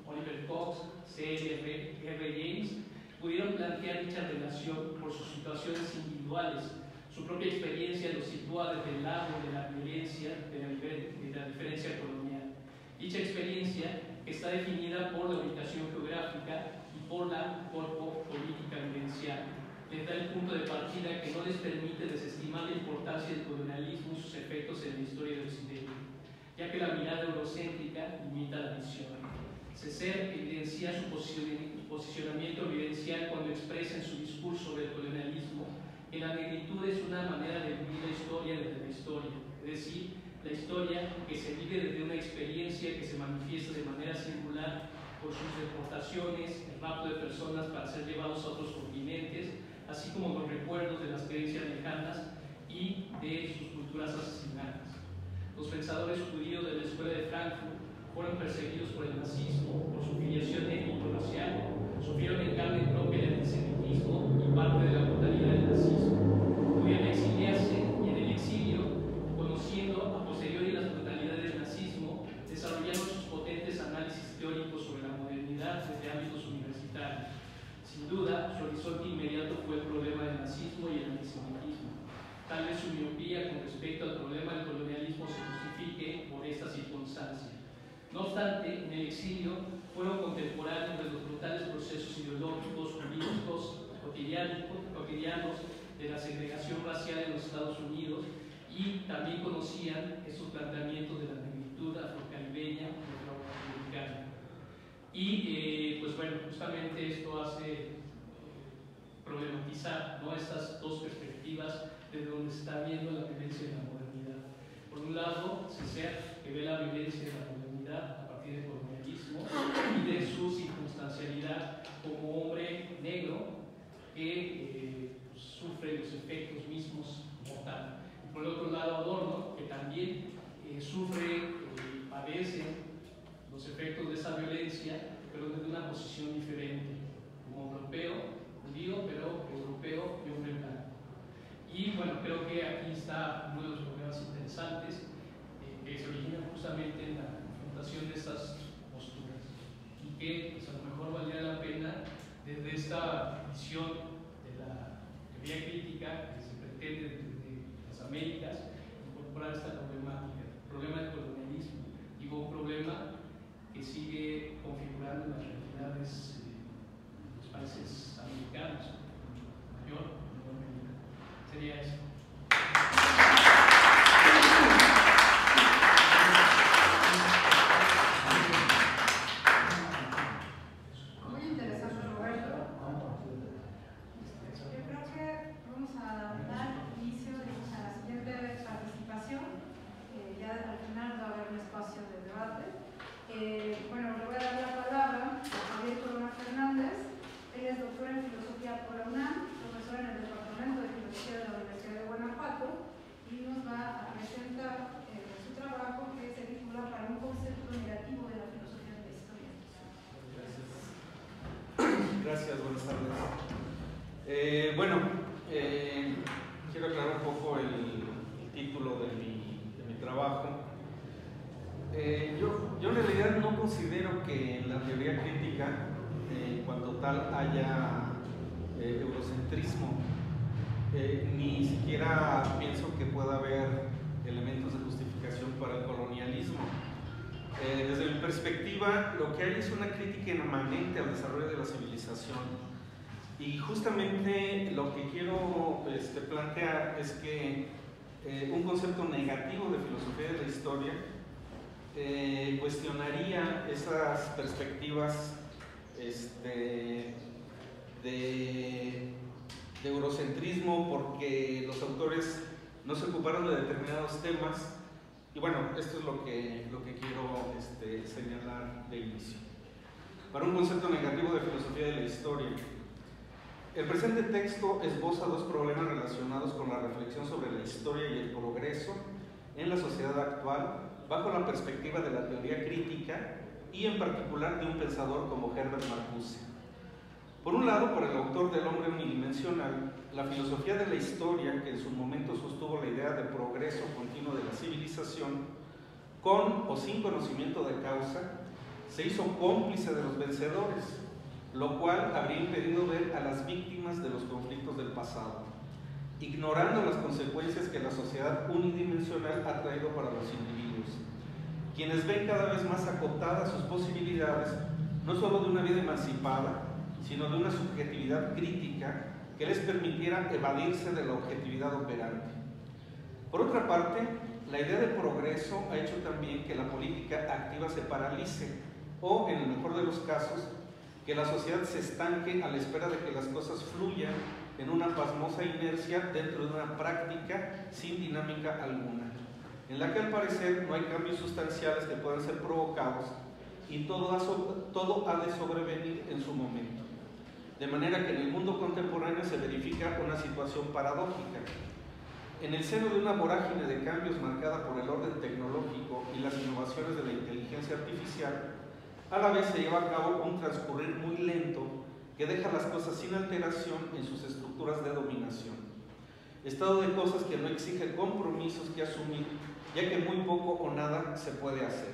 Oliver Cox, C.R. James, pudieron plantear dicha relación por sus situaciones individuales. Su propia experiencia los sitúa desde el lado de la violencia, de la diferencia colonial. Dicha experiencia está definida por la ubicación geográfica y por la política vivencial. Les da el punto de partida que no les permite desestimar la importancia del colonialismo y sus efectos en la historia de Occidente, ya que la mirada eurocéntrica limita la visión. Césaire evidencia su posicionamiento vivencial cuando expresa en su discurso sobre el colonialismo que la negritud es una manera de vivir la historia desde la historia, es decir, la historia que se vive desde una experiencia que se manifiesta de manera singular por sus deportaciones, el rapto de personas para ser llevados a otros continentes, así como los recuerdos de las creencias lejanas y de sus culturas asesinadas. Los pensadores judíos de la Escuela de Frankfurt fueron perseguidos por el nazismo, por su filiación étnico-racial, sufrieron en carne propia el antisemitismo y parte de la brutalidad del nazismo. Pudieron exiliarse y en el exilio, conociendo a posteriori las brutalidades del nazismo, desarrollaron sus potentes análisis teóricos sobre la modernidad desde ámbitos universitarios. Sin duda, su horizonte inmediato fue el problema del nazismo y el antisemitismo. Tal vez su miopía con respecto al problema del colonialismo se justifique por esta circunstancia. No obstante, en el exilio fueron contemporáneos de los brutales procesos ideológicos, políticos, cotidianos de la segregación racial en los Estados Unidos y también conocían estos planteamientos de la negritud afrocaribeña y afroamericana. Y pues bueno, justamente esto hace problematizar, ¿no?, estas dos perspectivas desde donde se está viendo la violencia de la modernidad. Por un lado, Césaire, que ve la violencia de la modernidad a partir del colonialismo y de su circunstancialidad como hombre negro que pues, sufre los efectos mismos como tal. Y por el otro lado, Adorno, que también sufre y padece los efectos de esa violencia, pero desde una posición diferente, como europeo, judío, pero europeo y hombre blanco. Y bueno, creo que aquí está uno de los problemas interesantes que se originan justamente en la confrontación de estas posturas y que pues, a lo mejor valdría la pena desde esta visión de la teoría crítica que se pretende desde las Américas incorporar esta problemática, el problema del colonialismo, digo un problema que sigue configurando las realidades de los países americanos, mayor o menor medida. Sería eso. Muy interesante, Roberto. Yo creo que vamos a dar inicio a la siguiente participación. Ya al final va a haber un espacio de debate. Bueno, le voy a dar la palabra a Javier Corona Fernández. Él es doctor en filosofía por la UNAM, profesor en el Departamento de Filosofía de la Universidad de Guanajuato, y nos va a presentar su trabajo que se titula Para un concepto negativo de la filosofía de la historia. Gracias, buenas tardes. Quiero aclarar un poco el título de mi trabajo. Yo en realidad no considero que en la teoría crítica, cuando tal, haya eurocentrismo. Ni siquiera pienso que pueda haber elementos de justificación para el colonialismo. Desde mi perspectiva, lo que hay es una crítica inmanente al desarrollo de la civilización. Y justamente lo que quiero plantear es que un concepto negativo de filosofía de la historia cuestionaría esas perspectivas de eurocentrismo, porque los autores no se ocuparon de determinados temas. Y bueno, esto es lo que quiero señalar de inicio. Para un concepto negativo de filosofía de la historia, el presente texto esboza dos problemas relacionados con la reflexión sobre la historia y el progreso en la sociedad actual bajo la perspectiva de la teoría crítica y en particular de un pensador como Herbert Marcuse. Por un lado, por el autor del Hombre unidimensional, la filosofía de la historia, que en su momento sostuvo la idea de progreso continuo de la civilización, con o sin conocimiento de causa, se hizo cómplice de los vencedores, lo cual habría impedido ver a las víctimas de los conflictos del pasado, ignorando las consecuencias que la sociedad unidimensional ha traído para los individuos, quienes ven cada vez más acotadas sus posibilidades, no solo de una vida emancipada, sino de una subjetividad crítica que les permitiera evadirse de la objetividad operante. Por otra parte, la idea de progreso ha hecho también que la política activa se paralice o, en el mejor de los casos, que la sociedad se estanque a la espera de que las cosas fluyan en una pasmosa inercia dentro de una práctica sin dinámica alguna, en la que al parecer no hay cambios sustanciales que puedan ser provocados y todo ha de sobrevenir en su momento. De manera que en el mundo contemporáneo se verifica una situación paradójica. En el seno de una vorágine de cambios marcada por el orden tecnológico y las innovaciones de la inteligencia artificial, a la vez se lleva a cabo un transcurrir muy lento que deja las cosas sin alteración en sus estructuras de dominación. Estado de cosas que no exige compromisos que asumir, ya que muy poco o nada se puede hacer.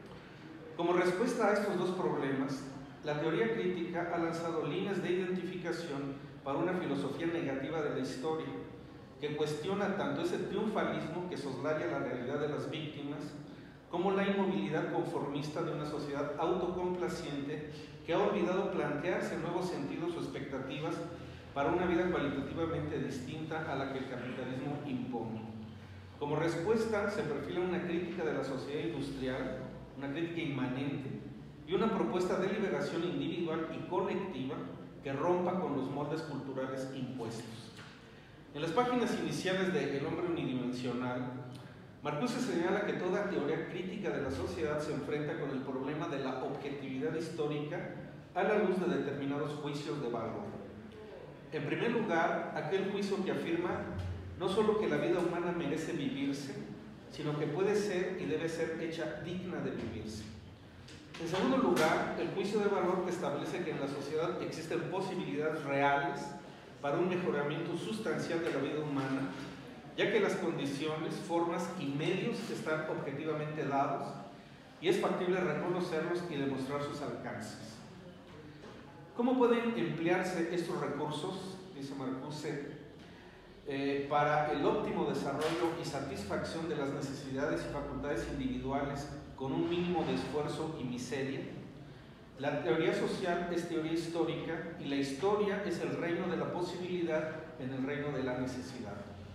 Como respuesta a estos dos problemas, la teoría crítica ha lanzado líneas de identificación para una filosofía negativa de la historia, que cuestiona tanto ese triunfalismo que soslaya la realidad de las víctimas, como la inmovilidad conformista de una sociedad autocomplaciente que ha olvidado plantearse nuevos sentidos o expectativas para una vida cualitativamente distinta a la que el capitalismo impone. Como respuesta se perfila una crítica de la sociedad industrial, una crítica inmanente y una propuesta de liberación individual y colectiva que rompa con los moldes culturales impuestos. En las páginas iniciales de El hombre unidimensional, Marcuse señala que toda teoría crítica de la sociedad se enfrenta con el problema de la objetividad histórica a la luz de determinados juicios de valor. En primer lugar, aquel juicio que afirma no solo que la vida humana merece vivirse, sino que puede ser y debe ser hecha digna de vivirse. En segundo lugar, el juicio de valor que establece que en la sociedad existen posibilidades reales para un mejoramiento sustancial de la vida humana, ya que las condiciones, formas y medios están objetivamente dados y es factible reconocerlos y demostrar sus alcances. ¿Cómo pueden emplearse estos recursos, dice Marcuse, para el óptimo desarrollo y satisfacción de las necesidades y facultades individuales con un mínimo de esfuerzo y miseria? La teoría social es teoría histórica y la historia es el reino de la posibilidad en el reino de la necesidad.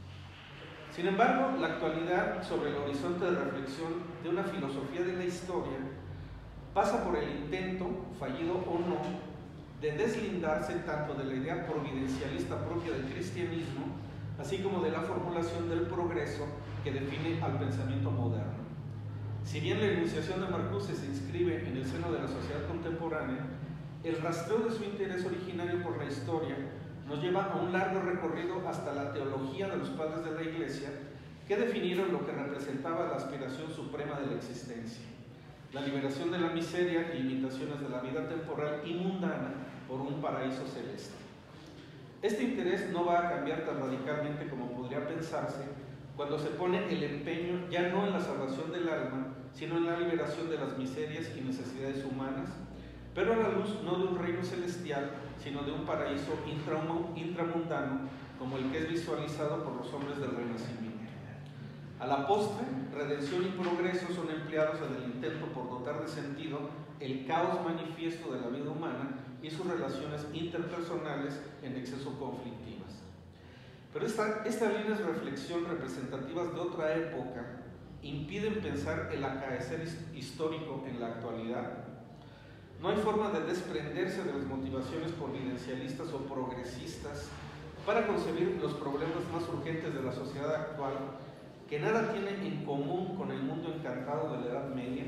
Sin embargo, la actualidad sobre el horizonte de reflexión de una filosofía de la historia pasa por el intento, fallido o no, de deslindarse tanto de la idea providencialista propia del cristianismo, así como de la formulación del progreso que define al pensamiento moderno. Si bien la enunciación de Marcuse se inscribe en el seno de la sociedad contemporánea, el rastreo de su interés originario por la historia nos lleva a un largo recorrido hasta la teología de los padres de la Iglesia, que definieron lo que representaba la aspiración suprema de la existencia, la liberación de la miseria y limitaciones de la vida temporal y mundana por un paraíso celeste. Este interés no va a cambiar tan radicalmente como podría pensarse cuando se pone el empeño ya no en la salvación del alma, sino en la liberación de las miserias y necesidades humanas, pero a la luz no de un reino celestial, sino de un paraíso intramundano, como el que es visualizado por los hombres del Renacimiento. A la postre, redención y progreso son empleados en el intento por dotar de sentido el caos manifiesto de la vida humana y sus relaciones interpersonales en exceso conflictivas. Pero estas líneas de reflexión representativas de otra época impiden pensar el acaecer histórico en la actualidad. No hay forma de desprenderse de las motivaciones providencialistas o progresistas para concebir los problemas más urgentes de la sociedad actual, que nada tienen en común con el mundo encantado de la Edad Media.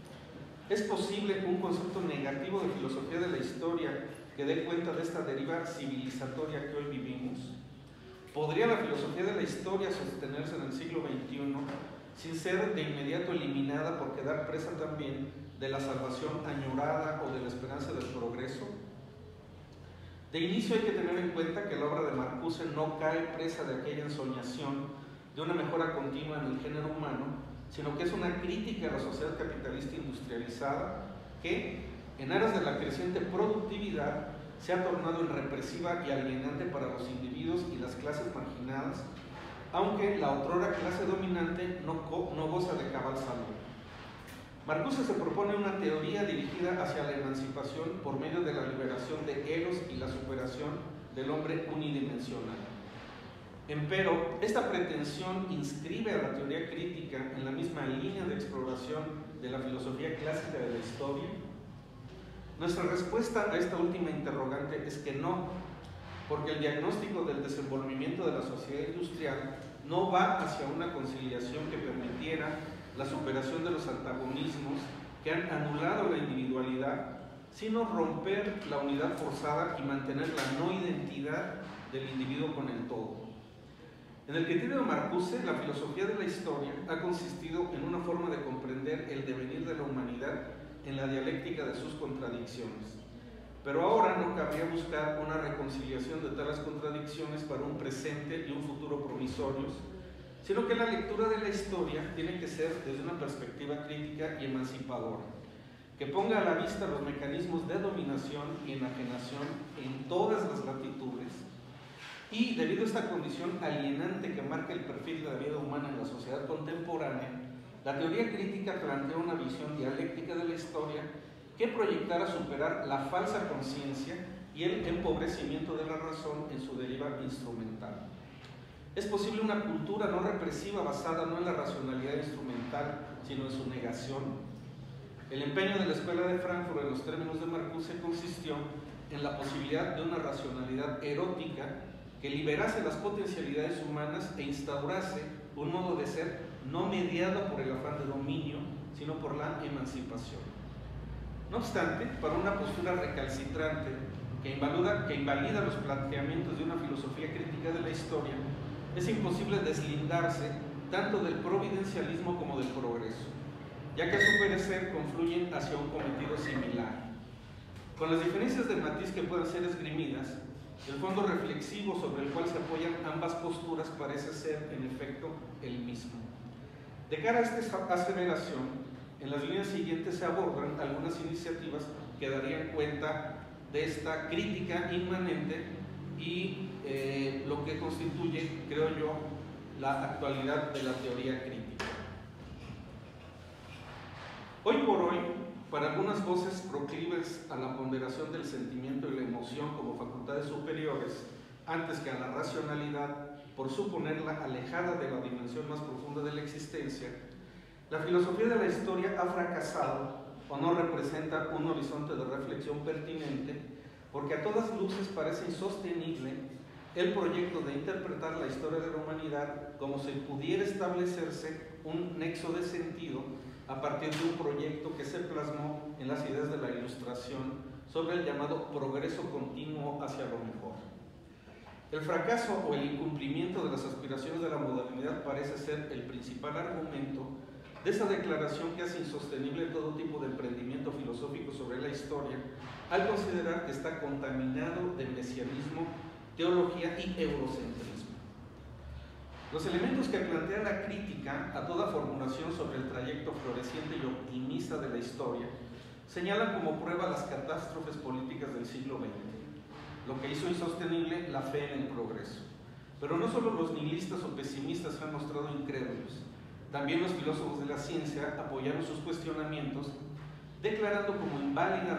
¿Es posible un concepto negativo de filosofía de la historia que dé cuenta de esta deriva civilizatoria que hoy vivimos? ¿Podría la filosofía de la historia sostenerse en el siglo XXI sin ser de inmediato eliminada por quedar presa también de la salvación añorada o de la esperanza del progreso? De inicio hay que tener en cuenta que la obra de Marcuse no cae presa de aquella ensoñación de una mejora continua en el género humano, sino que es una crítica a la sociedad capitalista industrializada, que, en aras de la creciente productividad, se ha tornado en represiva y alienante para los individuos y las clases marginadas, aunque la otrora clase dominante no goza de cabal salud. Marcuse se propone una teoría dirigida hacia la emancipación por medio de la liberación de Eros y la superación del hombre unidimensional. Empero, esta pretensión inscribe a la teoría crítica en la misma línea de exploración de la filosofía clásica de la historia. Nuestra respuesta a esta última interrogante es que no, porque el diagnóstico del desenvolvimiento de la sociedad industrial no va hacia una conciliación que permitiera la superación de los antagonismos que han anulado la individualidad, sino romper la unidad forzada y mantener la no identidad del individuo con el todo. En el criterio de Marcuse, la filosofía de la historia ha consistido en una forma de comprender el devenir de la humanidad en la dialéctica de sus contradicciones. Pero ahora no cabría buscar una reconciliación de tales contradicciones para un presente y un futuro provisorios, sino que la lectura de la historia tiene que ser desde una perspectiva crítica y emancipadora, que ponga a la vista los mecanismos de dominación y enajenación en todas las latitudes, y debido a esta condición alienante que marca el perfil de la vida humana en la sociedad contemporánea, la teoría crítica plantea una visión dialéctica de la historia que proyectara superar la falsa conciencia y el empobrecimiento de la razón en su deriva instrumental. Es posible una cultura no represiva basada no en la racionalidad instrumental, sino en su negación. El empeño de la Escuela de Frankfurt en los términos de Marcuse consistió en la posibilidad de una racionalidad erótica que liberase las potencialidades humanas e instaurase un modo de ser no mediado por el afán de dominio, sino por la emancipación. No obstante, para una postura recalcitrante que invalida los planteamientos de una filosofía crítica de la historia, es imposible deslindarse tanto del providencialismo como del progreso, ya que a su parecer confluyen hacia un cometido similar. Con las diferencias de matiz que puedan ser esgrimidas, el fondo reflexivo sobre el cual se apoyan ambas posturas parece ser, en efecto, el mismo. De cara a esta aseveración, en las líneas siguientes se abordan algunas iniciativas que darían cuenta de esta crítica inmanente y lo que constituye, creo yo, la actualidad de la teoría crítica. Hoy por hoy, para algunas voces proclives a la ponderación del sentimiento y la emoción como facultades superiores, antes que a la racionalidad, por suponerla alejada de la dimensión más profunda de la existencia, la filosofía de la historia ha fracasado o no representa un horizonte de reflexión pertinente, porque a todas luces parece insostenible el proyecto de interpretar la historia de la humanidad como si pudiera establecerse un nexo de sentido a partir de un proyecto que se plasmó en las ideas de la Ilustración sobre el llamado progreso continuo hacia lo mejor. El fracaso o el incumplimiento de las aspiraciones de la modernidad parece ser el principal argumento de esa declaración que hace insostenible todo tipo de emprendimiento filosófico sobre la historia, al considerar que está contaminado de mesianismo, teología y eurocentrismo. Los elementos que plantea la crítica a toda formulación sobre el trayecto floreciente y optimista de la historia señalan como prueba las catástrofes políticas del siglo XX, lo que hizo insostenible la fe en el progreso. Pero no solo los nihilistas o pesimistas se han mostrado incrédulos, también los filósofos de la ciencia apoyaron sus cuestionamientos, declarando como inválida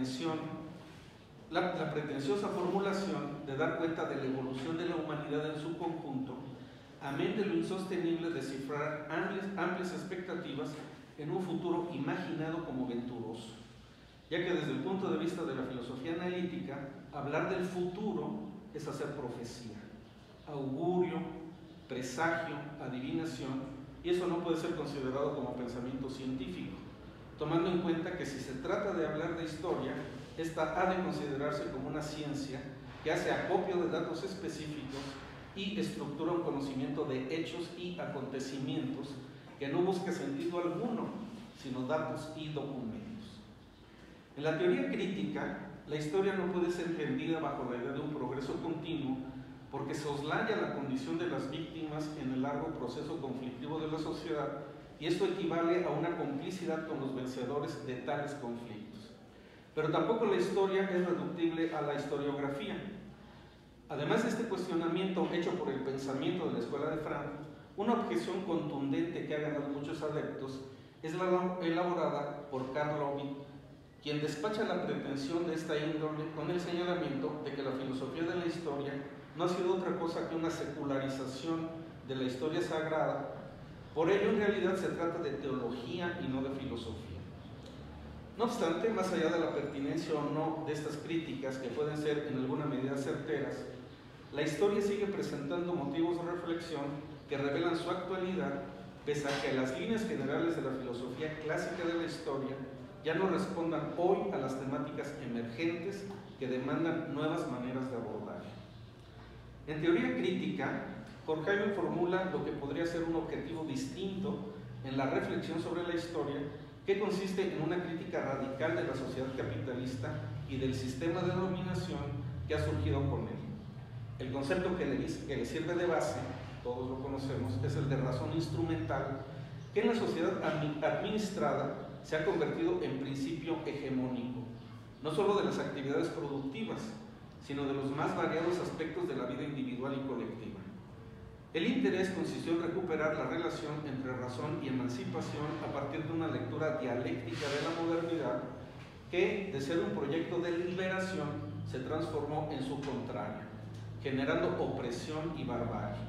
la pretenciosa formulación de dar cuenta de la evolución de la humanidad en su conjunto, amén de lo insostenible de cifrar amplias expectativas en un futuro imaginado como venturoso, ya que desde el punto de vista de la filosofía analítica, hablar del futuro es hacer profecía, augurio, presagio, adivinación, y eso no puede ser considerado como pensamiento científico, tomando en cuenta que si se trata de hablar de historia, esta ha de considerarse como una ciencia que hace acopio de datos específicos y estructura un conocimiento de hechos y acontecimientos que no busca sentido alguno, sino datos y documentos. En la teoría crítica, la historia no puede ser entendida bajo la idea de un progreso continuo, porque soslaya la condición de las víctimas en el largo proceso conflictivo de la sociedad y esto equivale a una complicidad con los vencedores de tales conflictos. Pero tampoco la historia es reductible a la historiografía. Además de este cuestionamiento hecho por el pensamiento de la Escuela de Frankfurt, una objeción contundente que ha ganado muchos adeptos es la elaborada por Karl Lovig, quien despacha la pretensión de esta índole con el señalamiento de que la filosofía de la historia no ha sido otra cosa que una secularización de la historia sagrada. Por ello, en realidad, se trata de teología y no de filosofía. No obstante, más allá de la pertinencia o no de estas críticas, que pueden ser en alguna medida certeras, la historia sigue presentando motivos de reflexión que revelan su actualidad, pese a que las líneas generales de la filosofía clásica de la historia ya no respondan hoy a las temáticas emergentes que demandan nuevas maneras de abordar. En teoría crítica, Horkheimer formula lo que podría ser un objetivo distinto en la reflexión sobre la historia, que consiste en una crítica radical de la sociedad capitalista y del sistema de dominación que ha surgido con él. El concepto que le sirve de base, todos lo conocemos, es el de razón instrumental, que en la sociedad administrada se ha convertido en principio hegemónico, no solo de las actividades productivas, sino de los más variados aspectos de la vida individual y colectiva. El interés consistió en recuperar la relación entre razón y emancipación a partir de una lectura dialéctica de la modernidad que, de ser un proyecto de liberación, se transformó en su contrario, generando opresión y barbarie.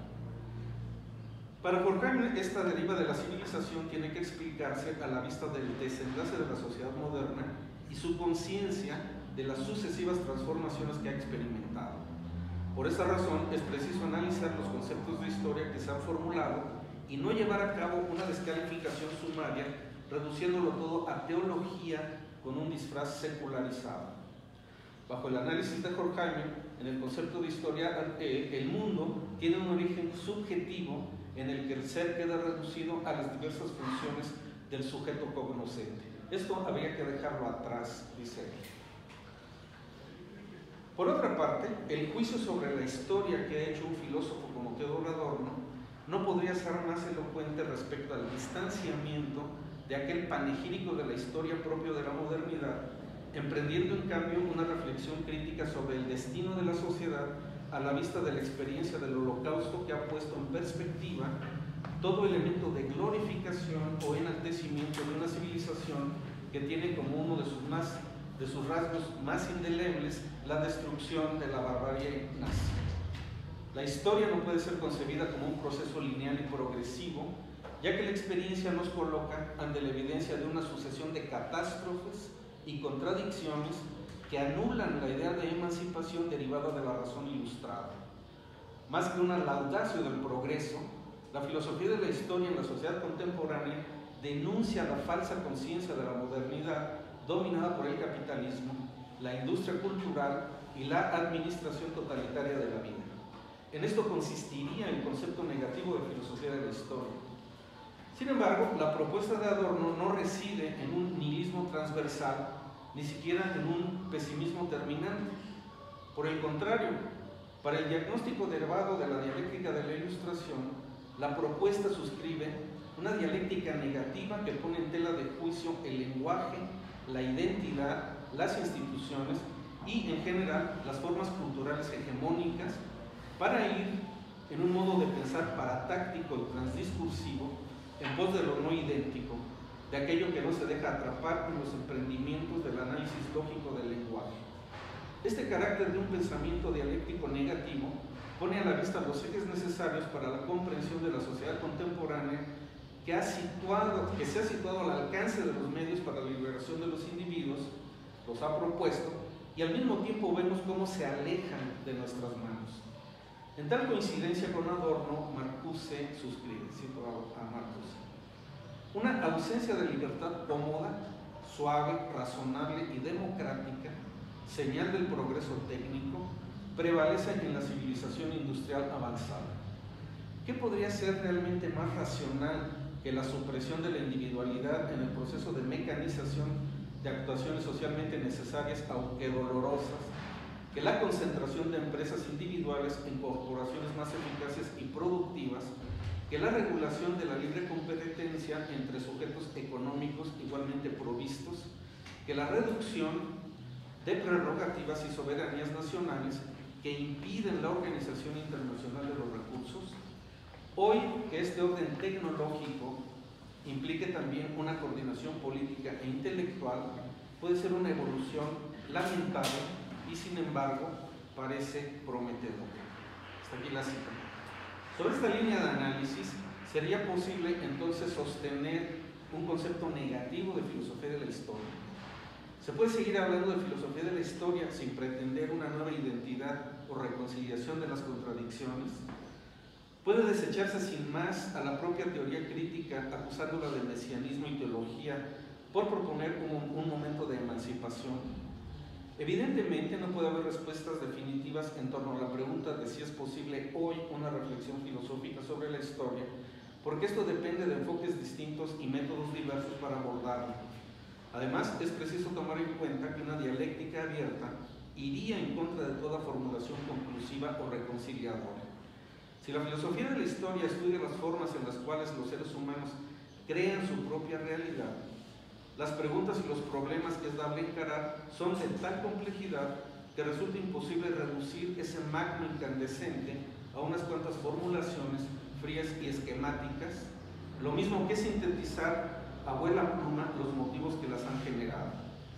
Para Horkheimer, esta deriva de la civilización tiene que explicarse a la vista del desenlace de la sociedad moderna y su conciencia de las sucesivas transformaciones que ha experimentado. Por esa razón, es preciso analizar los conceptos de historia que se han formulado y no llevar a cabo una descalificación sumaria, reduciéndolo todo a teología con un disfraz secularizado. Bajo el análisis de Horkheimer, en el concepto de historia, el mundo tiene un origen subjetivo en el que el ser queda reducido a las diversas funciones del sujeto cognoscente. Esto habría que dejarlo atrás, dice él. Por otra parte, el juicio sobre la historia que ha hecho un filósofo como Theodor Adorno no podría ser más elocuente respecto al distanciamiento de aquel panegírico de la historia propio de la modernidad, emprendiendo en cambio una reflexión crítica sobre el destino de la sociedad a la vista de la experiencia del Holocausto, que ha puesto en perspectiva todo elemento de glorificación o enaltecimiento de una civilización que tiene como uno de sus rasgos más indelebles la destrucción de la barbarie nazi. La historia no puede ser concebida como un proceso lineal y progresivo, ya que la experiencia nos coloca ante la evidencia de una sucesión de catástrofes y contradicciones que anulan la idea de emancipación derivada de la razón ilustrada. Más que una laudatio del progreso, la filosofía de la historia en la sociedad contemporánea denuncia la falsa conciencia de la modernidad dominada por el capitalismo, la industria cultural y la administración totalitaria de la vida. En esto consistiría el concepto negativo de filosofía de la historia. Sin embargo, la propuesta de Adorno no reside en un nihilismo transversal, ni siquiera en un pesimismo terminante. Por el contrario, para el diagnóstico derivado de la dialéctica de la Ilustración, la propuesta suscribe una dialéctica negativa que pone en tela de juicio el lenguaje, la identidad, las instituciones y, en general, las formas culturales hegemónicas, para ir en un modo de pensar paratáctico y transdiscursivo en pos de lo no idéntico, de aquello que no se deja atrapar en los emprendimientos del análisis lógico del lenguaje. Este carácter de un pensamiento dialéctico negativo pone a la vista los ejes necesarios para la comprensión de la sociedad contemporánea que se ha situado al alcance de los medios para la liberación de los individuos, los ha propuesto, y al mismo tiempo vemos cómo se alejan de nuestras manos. En tal coincidencia con Adorno, Marcuse suscribe, cito a Marcuse: una ausencia de libertad cómoda, suave, razonable y democrática, señal del progreso técnico, prevalece en la civilización industrial avanzada. ¿Qué podría ser realmente más racional que la supresión de la individualidad en el proceso de mecanización de actuaciones socialmente necesarias, aunque dolorosas, que la concentración de empresas individuales en corporaciones más eficaces y productivas, que la regulación de la libre competencia entre sujetos económicos igualmente provistos, que la reducción de prerrogativas y soberanías nacionales que impiden la organización internacional de los recursos. Hoy, que este orden tecnológico implique también una coordinación política e intelectual, puede ser una evolución lamentable y, sin embargo, parece prometedor. Hasta aquí la cita. Sobre esta línea de análisis, sería posible entonces sostener un concepto negativo de filosofía de la historia. Se puede seguir hablando de filosofía de la historia sin pretender una nueva identidad o reconciliación de las contradicciones. Puede desecharse sin más a la propia teoría crítica, acusándola de mesianismo y teología por proponer un momento de emancipación. Evidentemente no puede haber respuestas definitivas en torno a la pregunta de si es posible hoy una reflexión filosófica sobre la historia, porque esto depende de enfoques distintos y métodos diversos para abordarla. Además, es preciso tomar en cuenta que una dialéctica abierta iría en contra de toda formulación conclusiva o reconciliadora. Si la filosofía de la historia estudia las formas en las cuales los seres humanos crean su propia realidad, las preguntas y los problemas que es dable encarar son de tal complejidad que resulta imposible reducir ese magma incandescente a unas cuantas formulaciones frías y esquemáticas, lo mismo que sintetizar a vuela pluma los motivos que las han generado.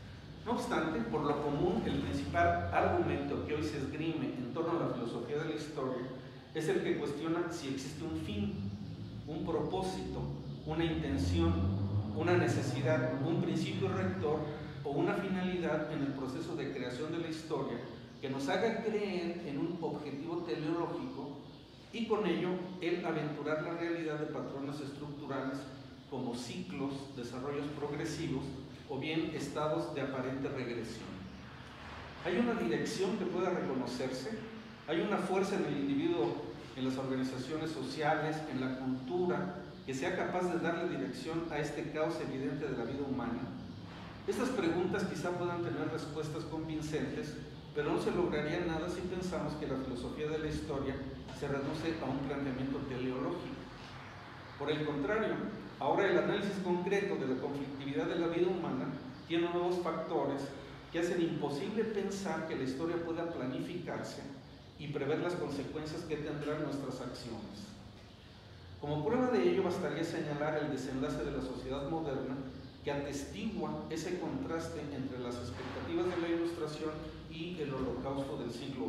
No obstante, por lo común, el principal argumento que hoy se esgrime en torno a la filosofía de la historia es el que cuestiona si existe un fin, un propósito, una intención, una necesidad, un principio rector o una finalidad en el proceso de creación de la historia que nos haga creer en un objetivo teleológico y con ello el aventurar la realidad de patrones estructurales como ciclos, desarrollos progresivos o bien estados de aparente regresión. Hay una dirección que pueda reconocerse, hay una fuerza en el individuo, en las organizaciones sociales, en la cultura, que sea capaz de darle dirección a este caos evidente de la vida humana. Estas preguntas quizá puedan tener respuestas convincentes, pero no se lograría nada si pensamos que la filosofía de la historia se reduce a un planteamiento teleológico. Por el contrario, ahora el análisis concreto de la conflictividad de la vida humana tiene nuevos factores que hacen imposible pensar que la historia pueda planificarse y prever las consecuencias que tendrán nuestras acciones. Como prueba de ello bastaría señalar el desenlace de la sociedad moderna que atestigua ese contraste entre las expectativas de la Ilustración y el Holocausto del siglo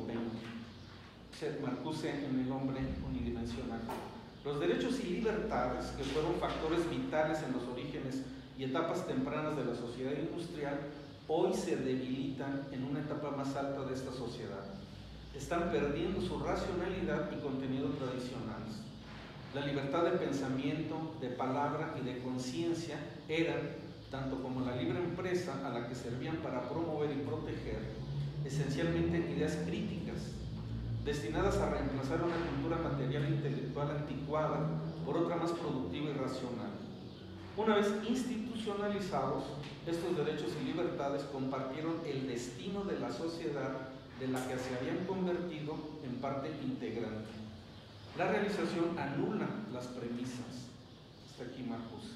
XX. Marcuse en El hombre unidimensional. Los derechos y libertades, que fueron factores vitales en los orígenes y etapas tempranas de la sociedad industrial, hoy se debilitan en una etapa más alta de esta sociedad. Están perdiendo su racionalidad y contenido tradicionales. La libertad de pensamiento, de palabra y de conciencia eran, tanto como la libre empresa a la que servían para promover y proteger, esencialmente ideas críticas, destinadas a reemplazar una cultura material e intelectual anticuada por otra más productiva y racional. Una vez institucionalizados, estos derechos y libertades compartieron el destino de la sociedad de la que se habían convertido en parte integrante. La realización anula las premisas. Hasta aquí Marcuse.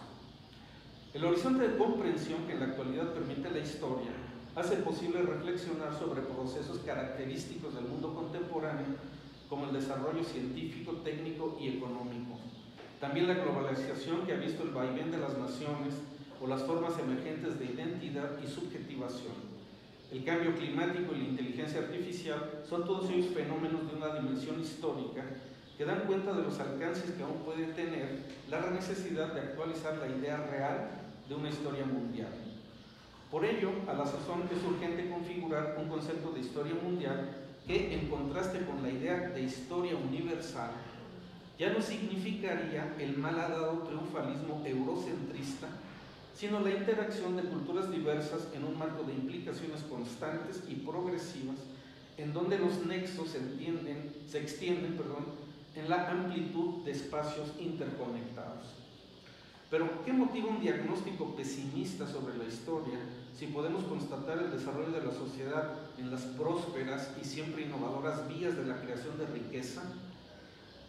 El horizonte de comprensión que en la actualidad permite la historia hace posible reflexionar sobre procesos característicos del mundo contemporáneo como el desarrollo científico, técnico y económico. También la globalización que ha visto el vaivén de las naciones o las formas emergentes de identidad y subjetivación. El cambio climático y la inteligencia artificial son todos ellos fenómenos de una dimensión histórica que dan cuenta de los alcances que aún puede tener la necesidad de actualizar la idea real de una historia mundial. Por ello, a la sazón es urgente configurar un concepto de historia mundial que, en contraste con la idea de historia universal, ya no significaría el malhadado triunfalismo eurocentrista, sino la interacción de culturas diversas en un marco de implicaciones constantes y progresivas, en donde los nexos se extienden en la amplitud de espacios interconectados. Pero, ¿qué motiva un diagnóstico pesimista sobre la historia si podemos constatar el desarrollo de la sociedad en las prósperas y siempre innovadoras vías de la creación de riqueza?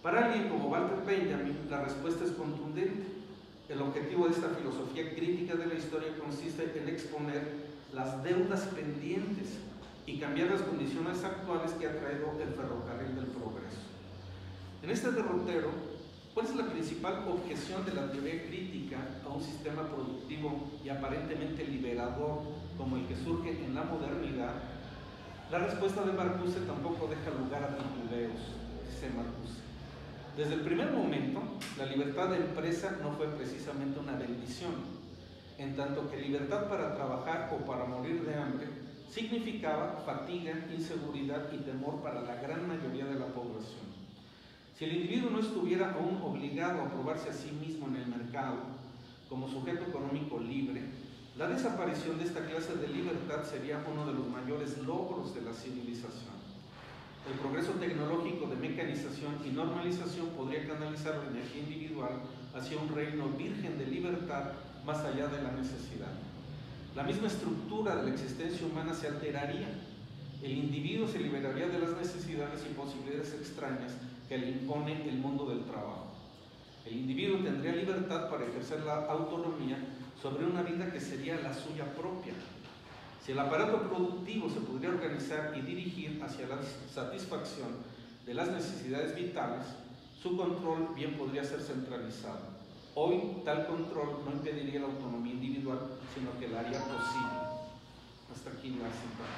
Para alguien como Walter Benjamin, la respuesta es contundente. El objetivo de esta filosofía crítica de la historia consiste en exponer las deudas pendientes y cambiar las condiciones actuales que ha traído el ferrocarril del progreso. En este derrotero, ¿cuál es la principal objeción de la teoría crítica a un sistema productivo y aparentemente liberador como el que surge en la modernidad? La respuesta de Marcuse tampoco deja lugar a titubeos, dice Marcuse. Desde el primer momento, la libertad de empresa no fue precisamente una bendición, en tanto que libertad para trabajar o para morir de hambre significaba fatiga, inseguridad y temor para la gran mayoría de la población. Si el individuo no estuviera aún obligado a probarse a sí mismo en el mercado como sujeto económico libre, la desaparición de esta clase de libertad sería uno de los mayores logros de la civilización. El progreso tecnológico de mecanización y normalización podría canalizar la energía individual hacia un reino virgen de libertad más allá de la necesidad. La misma estructura de la existencia humana se alteraría. El individuo se liberaría de las necesidades y posibilidades extrañas que le impone el mundo del trabajo. El individuo tendría libertad para ejercer la autonomía sobre una vida que sería la suya propia. Si el aparato productivo se podría organizar y dirigir hacia la satisfacción de las necesidades vitales, su control bien podría ser centralizado. Hoy, tal control no impediría la autonomía individual, sino que la haría posible. Hasta aquí la cita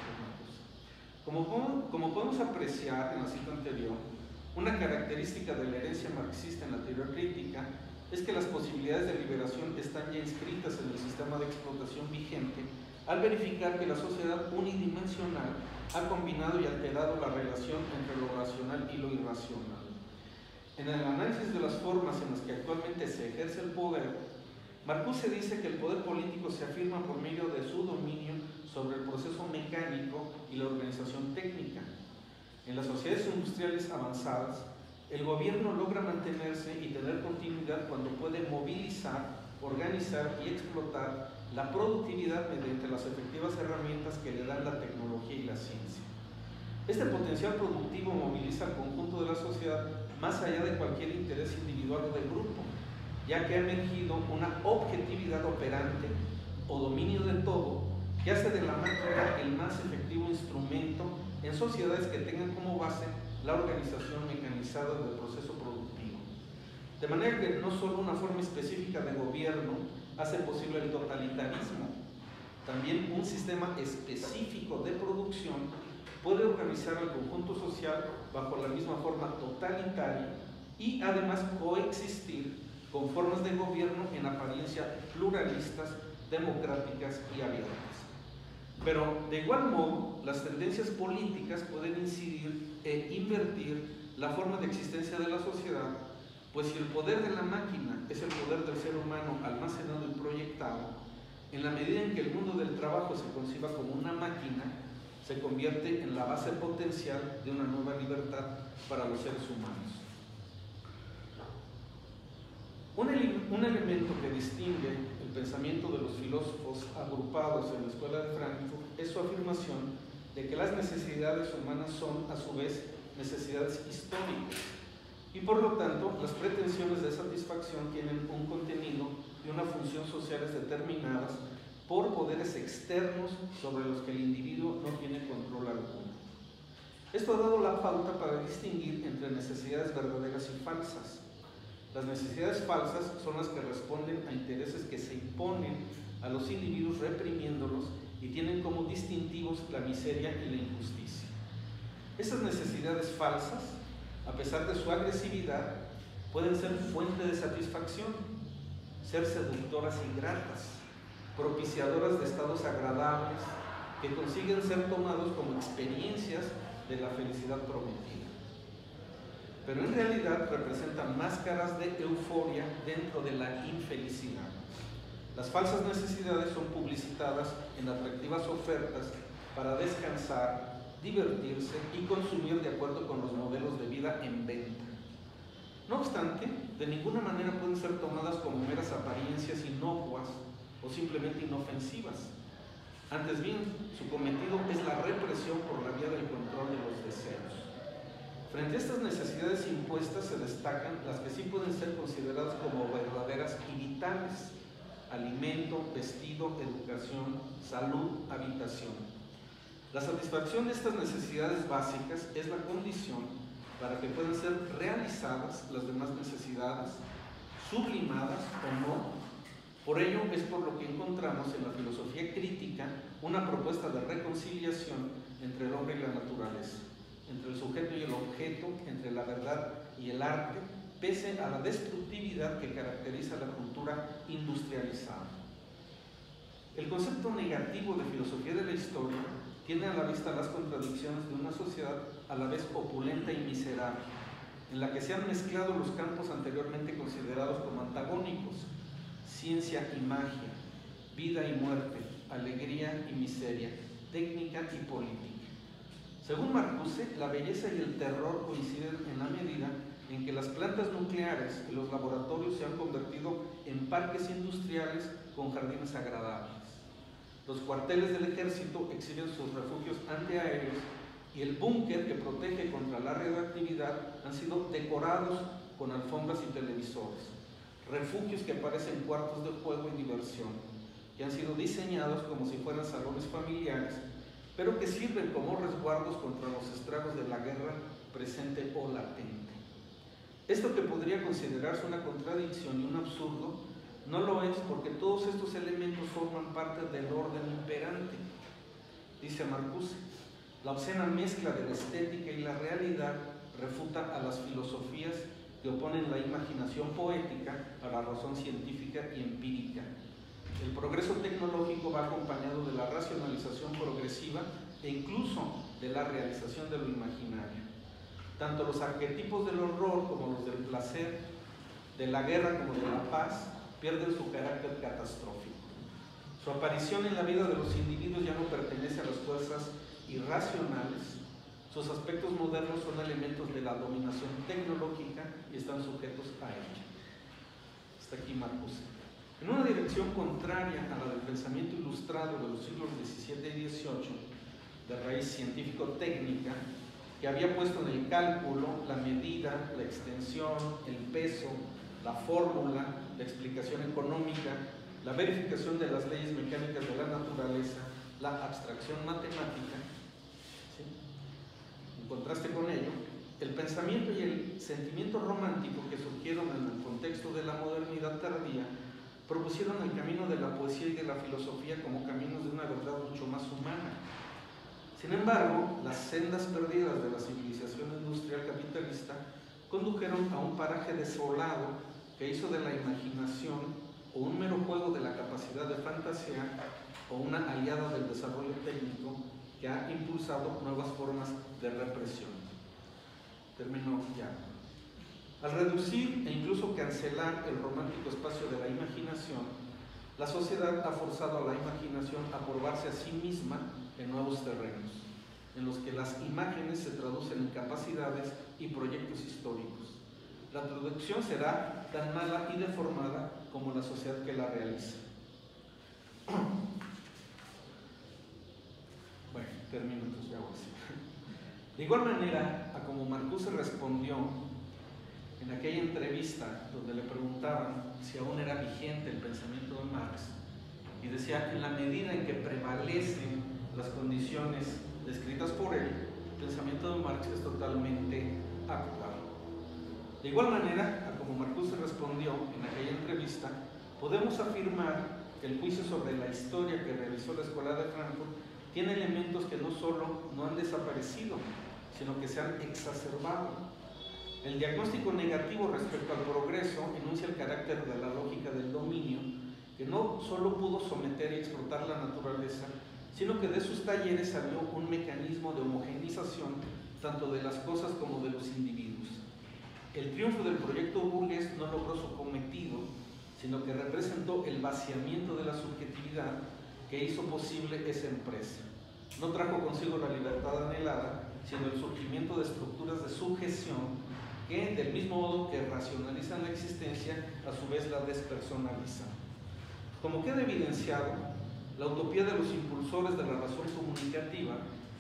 de Marcuse. Como podemos apreciar en la cita anterior, una característica de la herencia marxista en la teoría crítica es que las posibilidades de liberación están ya inscritas en el sistema de explotación vigente al verificar que la sociedad unidimensional ha combinado y alterado la relación entre lo racional y lo irracional. En el análisis de las formas en las que actualmente se ejerce el poder, Marcuse dice que el poder político se afirma por medio de su dominio sobre el proceso mecánico y la organización técnica. En las sociedades industriales avanzadas, el gobierno logra mantenerse y tener continuidad cuando puede movilizar, organizar y explotar la productividad mediante las efectivas herramientas que le dan la tecnología y la ciencia. Este potencial productivo moviliza al conjunto de la sociedad más allá de cualquier interés individual o de grupo, ya que ha emergido una objetividad operante o dominio de todo que hace de la máquina el más efectivo instrumento en sociedades que tengan como base la organización mecanizada del proceso productivo. De manera que no solo una forma específica de gobierno hace posible el totalitarismo, también un sistema específico de producción puede organizar al conjunto social bajo la misma forma totalitaria y además coexistir con formas de gobierno en apariencia pluralistas, democráticas y abiertas. Pero de igual modo, las tendencias políticas pueden incidir e invertir la forma de existencia de la sociedad, pues si el poder de la máquina es el poder del ser humano almacenado y proyectado, en la medida en que el mundo del trabajo se conciba como una máquina, se convierte en la base potencial de una nueva libertad para los seres humanos. Un elemento que distingue el pensamiento de los filósofos agrupados en la Escuela de Frankfurt es su afirmación de que las necesidades humanas son, a su vez, necesidades históricas y, por lo tanto, las pretensiones de satisfacción tienen un contenido y una función sociales determinadas por poderes externos sobre los que el individuo no tiene control alguno. Esto ha dado la pauta para distinguir entre necesidades verdaderas y falsas. Las necesidades falsas son las que responden a intereses que se imponen a los individuos reprimiéndolos y tienen como distintivos la miseria y la injusticia. Esas necesidades falsas, a pesar de su agresividad, pueden ser fuente de satisfacción, ser seductoras y gratas, propiciadoras de estados agradables que consiguen ser tomados como experiencias de la felicidad prometida. Pero en realidad representan máscaras de euforia dentro de la infelicidad. Las falsas necesidades son publicitadas en atractivas ofertas para descansar, divertirse y consumir de acuerdo con los modelos de vida en venta. No obstante, de ninguna manera pueden ser tomadas como meras apariencias inocuas o simplemente inofensivas. Antes bien, su cometido es la represión por la vía del control de los deseos. Frente a estas necesidades impuestas se destacan las que sí pueden ser consideradas como verdaderas y vitales: alimento, vestido, educación, salud, habitación. La satisfacción de estas necesidades básicas es la condición para que puedan ser realizadas las demás necesidades, sublimadas o no. Por ello es por lo que encontramos en la filosofía crítica una propuesta de reconciliación entre el hombre y la naturaleza, entre el sujeto y el objeto, entre la verdad y el arte, pese a la destructividad que caracteriza la cultura industrializada. El concepto negativo de filosofía de la historia tiene a la vista las contradicciones de una sociedad a la vez opulenta y miserable, en la que se han mezclado los campos anteriormente considerados como antagónicos: ciencia y magia, vida y muerte, alegría y miseria, técnica y política. Según Marcuse, la belleza y el terror coinciden en la medida en que las plantas nucleares y los laboratorios se han convertido en parques industriales con jardines agradables. Los cuarteles del ejército exhiben sus refugios antiaéreos y el búnker que protege contra la radioactividad han sido decorados con alfombras y televisores. Refugios que parecen cuartos de juego y diversión, que han sido diseñados como si fueran salones familiares, pero que sirven como resguardos contra los estragos de la guerra presente o latente. Esto, que podría considerarse una contradicción y un absurdo, no lo es, porque todos estos elementos forman parte del orden imperante. Dice Marcuse, la obscena mezcla de la estética y la realidad refuta a las filosofías que oponen la imaginación poética a la razón científica y empírica. El progreso tecnológico va acompañado de la racionalización progresiva e incluso de la realización de lo imaginario. Tanto los arquetipos del horror como los del placer, de la guerra como de la paz, pierden su carácter catastrófico. Su aparición en la vida de los individuos ya no pertenece a las fuerzas irracionales. Sus aspectos modernos son elementos de la dominación tecnológica y están sujetos a ella. Hasta aquí Marcuse. En una dirección contraria a la del pensamiento ilustrado de los siglos XVII y XVIII, de raíz científico-técnica, que había puesto en el cálculo la medida, la extensión, el peso, la fórmula, la explicación económica, la verificación de las leyes mecánicas de la naturaleza, la abstracción matemática, ¿sí? En contraste con ello, el pensamiento y el sentimiento romántico que surgieron en el contexto de la modernidad tardía propusieron el camino de la poesía y de la filosofía como caminos de una verdad mucho más humana. Sin embargo, las sendas perdidas de la civilización industrial capitalista condujeron a un paraje desolado que hizo de la imaginación o un mero juego de la capacidad de fantasear o una aliada del desarrollo técnico que ha impulsado nuevas formas de represión. Termino ya. Al reducir e incluso cancelar el romántico espacio de la imaginación, la sociedad ha forzado a la imaginación a probarse a sí misma en nuevos terrenos, en los que las imágenes se traducen en capacidades y proyectos históricos. La traducción será tan mala y deformada como la sociedad que la realiza. Bueno, termino entonces, ya voy así. De igual manera, a como Marcuse respondió en aquella entrevista donde le preguntaban si aún era vigente el pensamiento de Marx, y decía, en la medida en que prevalecen las condiciones descritas por él, el pensamiento de Marx es totalmente actual. De igual manera, a como Marcuse respondió en aquella entrevista, podemos afirmar que el juicio sobre la historia que realizó la Escuela de Frankfurt tiene elementos que no solo no han desaparecido, sino que se han exacerbado. El diagnóstico negativo respecto al progreso enuncia el carácter de la lógica del dominio, que no solo pudo someter y explotar la naturaleza, sino que de sus talleres salió un mecanismo de homogeneización tanto de las cosas como de los individuos. El triunfo del proyecto burgués no logró su cometido, sino que representó el vaciamiento de la subjetividad que hizo posible esa empresa. No trajo consigo la libertad anhelada, sino el surgimiento de estructuras de subjeción que, del mismo modo que racionalizan la existencia, a su vez la despersonalizan. Como queda evidenciado, la utopía de los impulsores de la razón comunicativa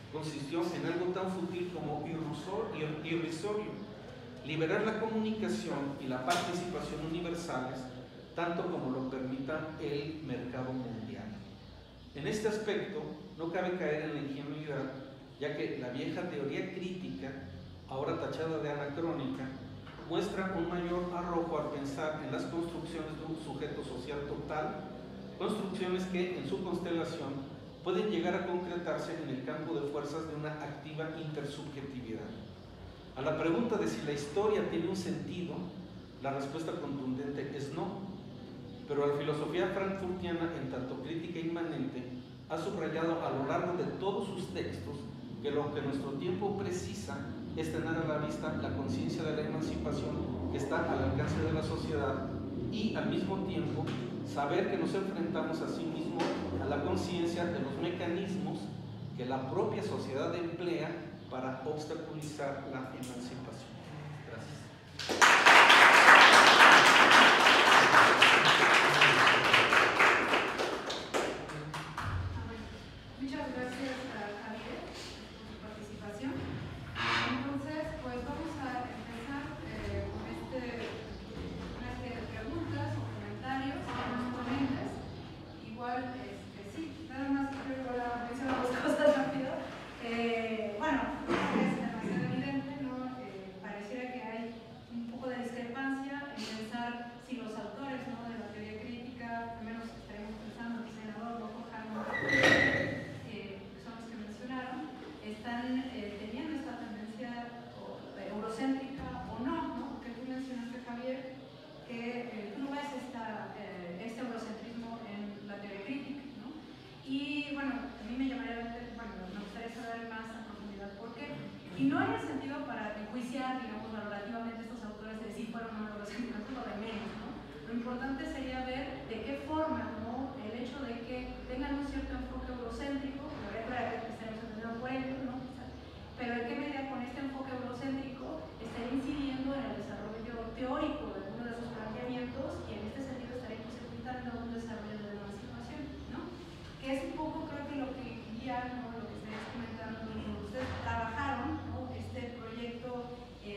consistió en algo tan fútil como irrisorio: liberar la comunicación y la participación universales, tanto como lo permita el mercado mundial. En este aspecto, no cabe caer en la ingenuidad, ya que la vieja teoría crítica, ahora tachada de anacrónica, muestra un mayor arrojo al pensar en las construcciones de un sujeto social total, construcciones que en su constelación pueden llegar a concretarse en el campo de fuerzas de una activa intersubjetividad. A la pregunta de si la historia tiene un sentido, la respuesta contundente es no, pero la filosofía frankfurtiana, en tanto crítica inmanente, ha subrayado a lo largo de todos sus textos que lo que nuestro tiempo precisa es tener a la vista la conciencia de la emancipación que está al alcance de la sociedad y, al mismo tiempo, saber que nos enfrentamos a sí mismos a la conciencia de los mecanismos que la propia sociedad emplea para obstaculizar la emancipación. Gracias. Muchas gracias a Javier por su participación. Entonces, pues vamos a empezar con una serie de preguntas o comentarios a los ponentes. Igual, sí, nada más quiero mencionar dos cosas rápido. Bueno, es demasiado evidente, ¿no? Pareciera que hay un poco de discrepancia en pensar si los autores, ¿no?, de la teoría crítica, al menos estaremos pensando el senador Rocco Harmon, que son los que mencionaron, están teniendo esta tendencia eurocéntrica o no, ¿no? Porque tú mencionaste, Javier, que tú no ves este eurocentrismo en la teoría crítica, ¿no? Y bueno, a mí me gustaría saber más a profundidad por qué. Y no en el sentido para enjuiciar, digamos, valorativamente a estos autores de si fueron o no eurocéntricos, lo de menos, ¿no? Lo importante sería ver de qué forma, ¿no?, el hecho de que tengan un cierto enfoque eurocéntrico, la verdad que estaremos entendiendo por ello, ¿no?, pero en qué medida con este enfoque eurocéntrico estaría incidiendo en el desarrollo teórico de algunos de sus planteamientos y en este sentido estaría posibilitando un desarrollo de la emancipación, ¿no? Que es un poco, creo que lo que guía, ¿no?, lo que ustedes comentando, ustedes trabajaron, ¿no?, este proyecto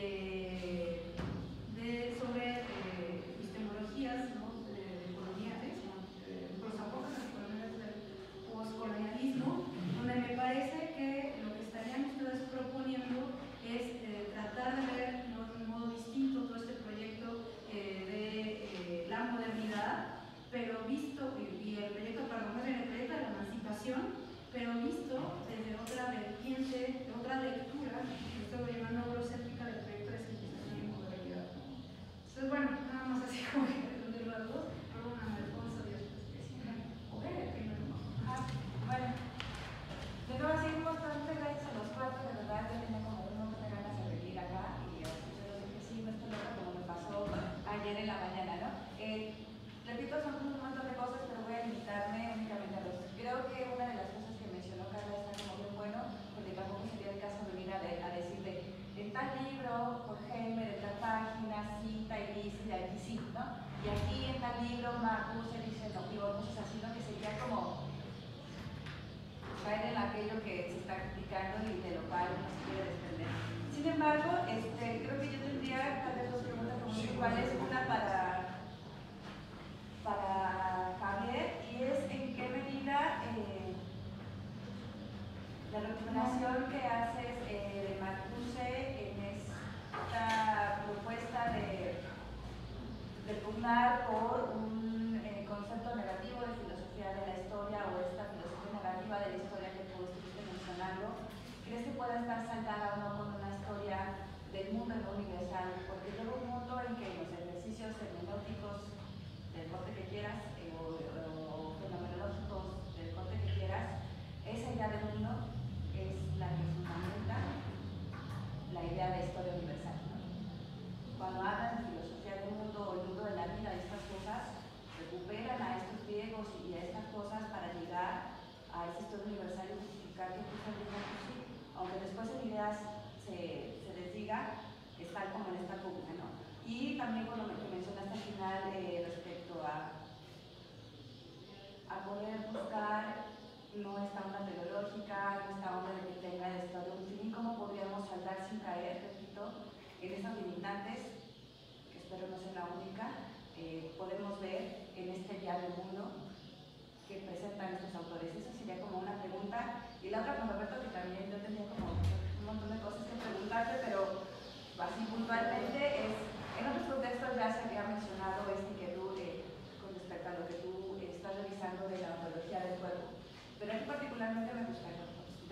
sobre epistemologías, ¿no?, coloniales, ¿no?, los aportes coloniales del postcolonialismo, donde me parece que lo que estarían ustedes proponiendo es tratar de ver, ¿no?, de un modo distinto todo este proyecto de la modernidad, pero visto, y el proyecto, perdón, más bien el proyecto de la emancipación, pero visto desde otra vertiente, de otra lectura, que estoy llamando eurocéntrica, del proyecto de civilización y modernidad. Entonces, bueno, nada más así como que de los dos, perdóname, Alfonso, y después que sí, ok, primero. Bueno, de nuevo, sí, muchas gracias a los cuatro, de verdad, yo tenía como un montón de ganas de venir acá y yo les dije, sí, no estoy loca como me pasó ayer en la mañana, ¿no? Repito, son un montón de cosas, pero voy a limitarme únicamente a dos. Creo que una de las cosas que mencionó Carla está como bien bueno, porque tampoco sería el caso de venir a decirle, en tal libro, por Helmer, en tal página, cita y dice, y aquí sí, ¿no? Y aquí en tal libro, Marcuse dice, no, digo, cosas así, ¿no? Que sería como caer en aquello que se está criticando y de lo cual no se quiere desprender. Sin embargo, creo que yo tendría tal vez dos preguntas como iguales, una para Javier, y es en qué medida la recomendación que haces de Marcuse en esta propuesta de pugnar por un concepto negativo de filosofía de la historia o esta filosofía negativa de la historia que tú estuviste mencionando, ¿crees que pueda estar saltada o no con una historia del mundo en lo universal? Porque luego un mundo en que los ejercicios hermenéuticos del corte que quieras o fenomenológicos del corte que quieras, esa idea del mundo es la que fundamenta la idea de historia universal, ¿no? Cuando hablan de filosofía del mundo o el mundo de la vida y estas cosas, recuperan a estos griegos y a estas cosas para llegar a esa historia universal y justificar que tú estás diciendo sí, aunque después en ideas se desdiga, están como en esta pugna, ¿no? Y también con lo que mencionaste al final respecto a poder buscar no esta onda teológica, no esta onda de que tenga en esas limitantes, que espero no sea la única, podemos ver en este diario mundo que presentan estos autores. Eso sería como una pregunta. Y la otra, con Roberto, que también yo tenía como un montón de cosas que preguntarte, pero así puntualmente es, en otros contextos ya se había mencionado esta inquietud con respecto a lo que tú estás revisando de la ontología del cuerpo. Pero aquí particularmente me gustaría,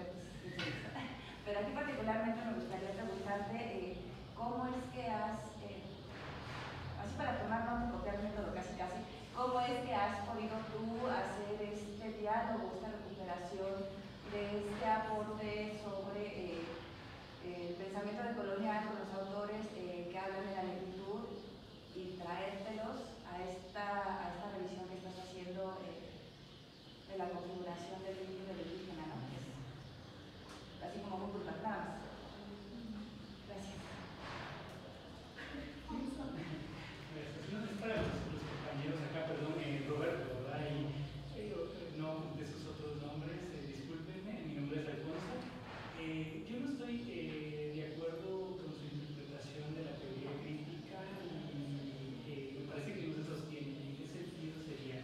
preguntarte cómo es que has, así para tomar nota y copiar el método casi, cómo es que has podido tú hacer este diálogo, esta recuperación de este aporte sobre el pensamiento decolonial con los autores que hablan de la negritud y traértelos a esta revisión que estás haciendo de la configuración del límite del indígena, ¿no? Es así como muy brutal, nada más. Gracias. No es para los compañeros acá, perdón, Roberto, ¿verdad? Y no de sus otros nombres, discúlpenme, mi nombre es Alfonso. Yo no estoy de acuerdo con su interpretación de la teoría crítica y me parece que no se sostiene. ¿En qué sentido sería?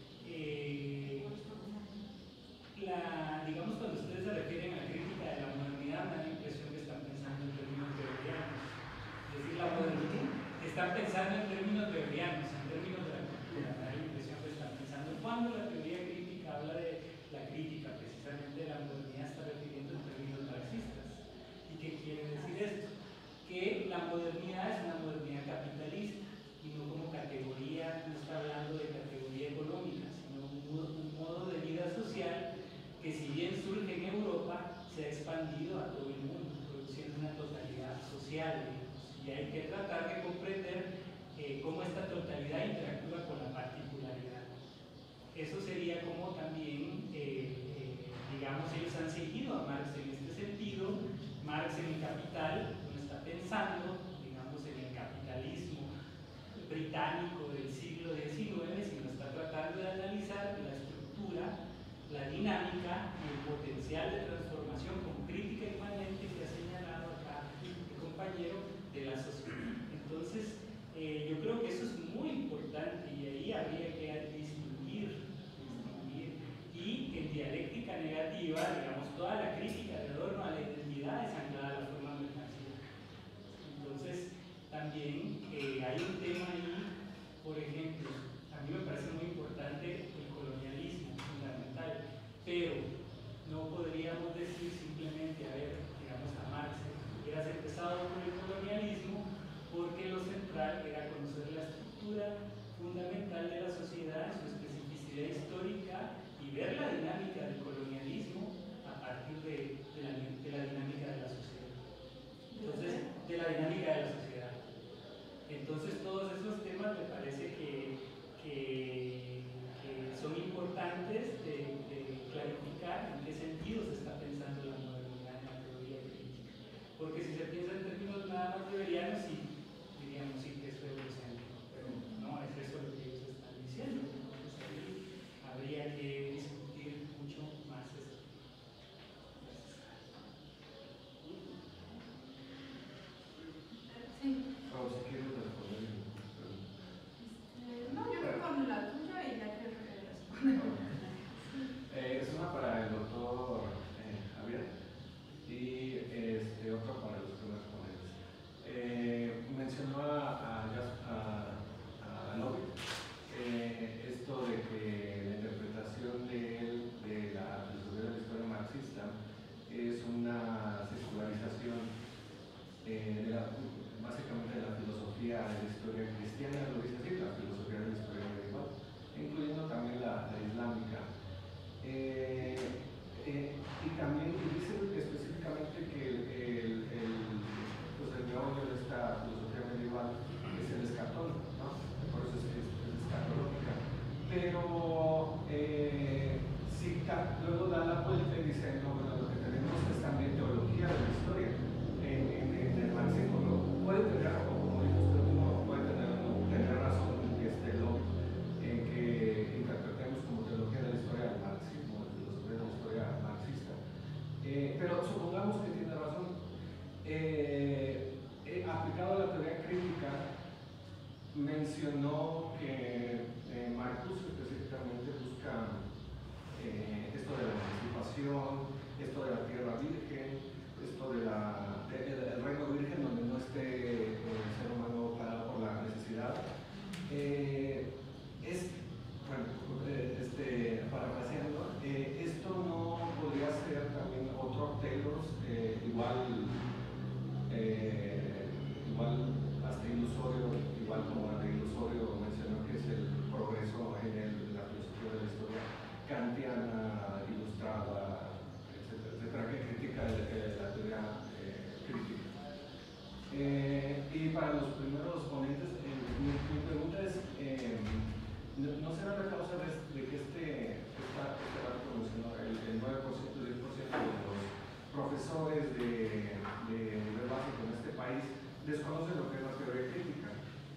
Digamos, cuando ustedes se refieren a la crítica de la modernidad, me da la impresión que están pensando en términos weberianos. Es decir, la modernidad están pensando en términos weberianos, en términos de la cultura. Me da la impresión que están pensando. Cuando la teoría crítica habla de la crítica, precisamente de la modernidad, está refiriendo en términos marxistas. ¿Y qué quiere decir esto? Que la modernidad es una modernidad capitalista y no como categoría, no está hablando de categoría económica, sino un modo de vida social que, si bien surge en Europa, se ha expandido a todo el mundo, produciendo una totalidad social, digamos. Y hay que tratar de comprender cómo esta totalidad interactúa con la particularidad. Eso sería como también, digamos, ellos han seguido a Marx en este sentido. Marx en el Capital no está pensando, digamos, en el capitalismo británico del siglo XIX, sino está tratando de analizar la estructura, la dinámica y el potencial de transformación con crítica inmanente que ha señalado acá el compañero de la sociedad. Entonces, yo creo que eso es muy importante y ahí habría que distinguir. Y en dialéctica negativa, digamos, toda la crítica de Adorno a la identidad es anclada a la forma mercancía. Entonces, también hay un tema ahí, por ejemplo, a mí me parece muy importante el colonialismo, fundamental, pero no podríamos decir simplemente, a ver, digamos, a Marx, hubieras empezado con el colonialismo porque lo central era conocer la estructura fundamental de la sociedad, su especificidad histórica y ver la dinámica del colonialismo a Taylor, igual hasta ilusorio, igual como hasta ilusorio mencionó que es el progreso en la filosofía de la historia kantiana, ilustrada, etcétera, que critica la teoría crítica. Y para los primeros ponentes, mi pregunta es, ¿no será la causa de que este dato mencionó, el 9%, 10% de los profesores de nivel básico en este país desconocen lo que es la teoría crítica?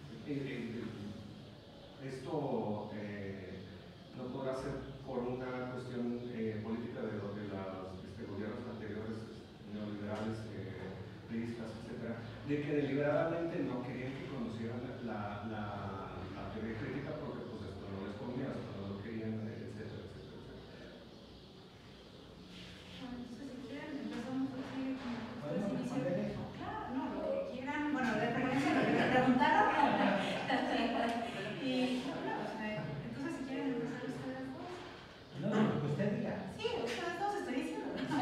Esto no podrá ser por una cuestión política de los gobiernos anteriores, neoliberales, priistas, etcétera, de que deliberadamente no querían que conocieran la teoría crítica porque pues esto no les convenía, no lo querían, etcétera, etcétera, etcétera. Bueno, entonces si quieren empezamos así como ¿Podemos responder eso? Claro, no, lo que quieran, bueno, de referencia a lo que me preguntaron. Y bueno, o sea, entonces si quieren empezar ustedes dos. No, lo que usted diga. Sí, ustedes dos estoy diciendo.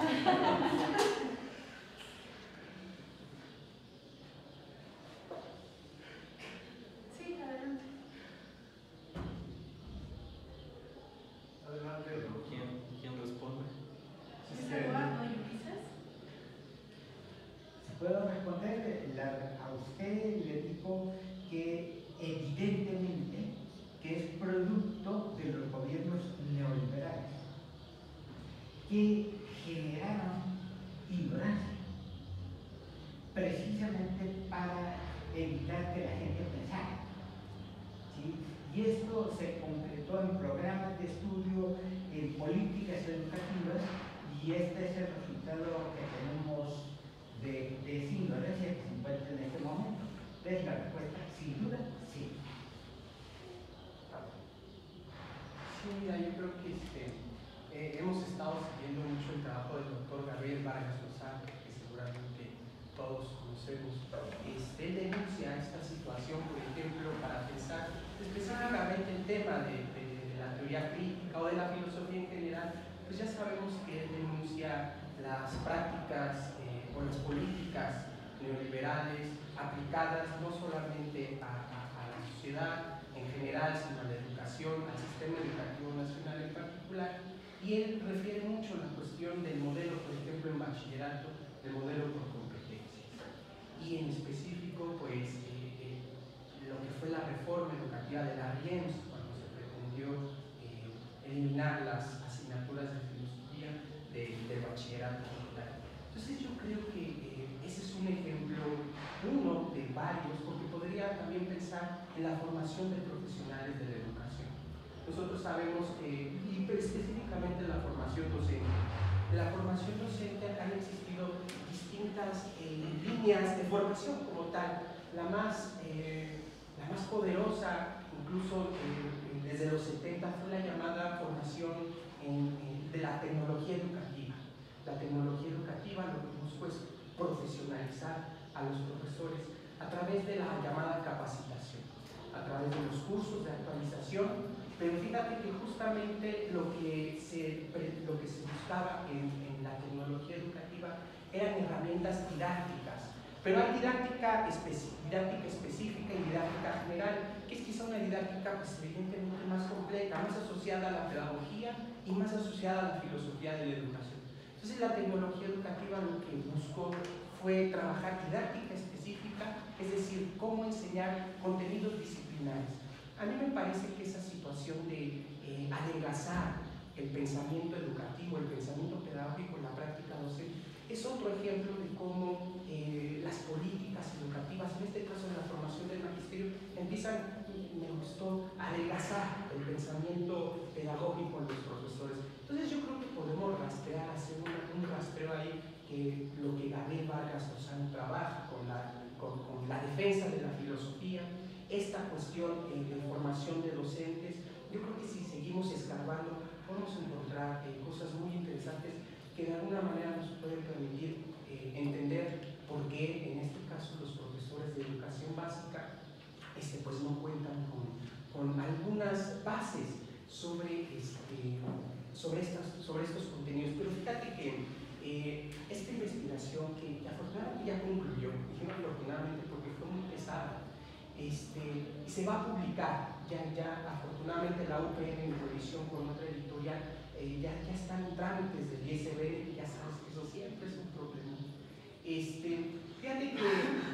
Sí, adelante. Adelante. ¿Quién responde? ¿Es Eduardo y Ulises? Si puedo responder, a usted le digo que evidentemente que es producto de los gobiernos neoliberales que generaron ignorancia precisamente para evitar que la gente pensara, ¿sí? Y esto se concretó en programas de estudio, en políticas educativas, y este es el resultado que tenemos de esa ignorancia que se encuentra en este momento. Entonces la respuesta, sin duda, sí. Sí, mira, yo creo que hemos estado siguiendo mucho el trabajo del doctor Gabriel Vargas Llosa, que seguramente todos conocemos. Él denuncia esta situación, por ejemplo, para pensar específicamente el tema de la teoría crítica o de la filosofía en general. Pues ya sabemos que él denuncia las prácticas o las políticas neoliberales aplicadas no solamente a la sociedad en general, sino a la educación, al sistema educativo nacional en particular. Y él refiere mucho la cuestión del modelo, por ejemplo, en bachillerato, del modelo por competencias. Y en específico, pues, lo que fue la reforma educativa de la RIEMS, cuando se pretendió eliminar las asignaturas de filosofía del bachillerato digital. Entonces yo creo que ese es un ejemplo, uno de varios, porque podría también pensar en la formación de profesionales de la educación. Nosotros sabemos que, y específicamente en la formación docente, en la formación docente han existido distintas líneas de formación como tal. La más poderosa, incluso desde los 70, fue la llamada formación de la tecnología educativa. La tecnología educativa lo que buscó es profesionalizar a los profesores a través de la llamada capacitación, a través de los cursos de actualización. Pero fíjate que justamente lo que se buscaba en la tecnología educativa eran herramientas didácticas. Pero hay didáctica específica y didáctica general, que es quizá una didáctica pues, evidentemente más completa, más asociada a la pedagogía y más asociada a la filosofía de la educación. Entonces la tecnología educativa lo que buscó fue trabajar didáctica específica, es decir, cómo enseñar contenidos disciplinares. A mí me parece que esa situación de adelgazar el pensamiento educativo, el pensamiento pedagógico en la práctica docente, es otro ejemplo de cómo las políticas educativas, en este caso en la formación del magisterio, empiezan, me gustó, a adelgazar el pensamiento pedagógico en los profesores. Entonces yo creo que podemos rastrear, hacer un rastreo ahí, que lo que Gabriel Vargas Lozano trabaja con la defensa de la filosofía, esta cuestión de formación de docentes. Yo creo que si seguimos escarbando podemos encontrar cosas muy interesantes que de alguna manera nos pueden permitir entender por qué en este caso los profesores de educación básica pues no cuentan con algunas bases sobre estos contenidos. Pero fíjate que esta investigación que afortunadamente ya concluyó, y digo afortunadamente porque fue muy pesada, y se va a publicar, ya afortunadamente la UPN en revisión con otra editorial, ya están trámites del ISBN, ya sabes que eso siempre es un problema. Fíjate que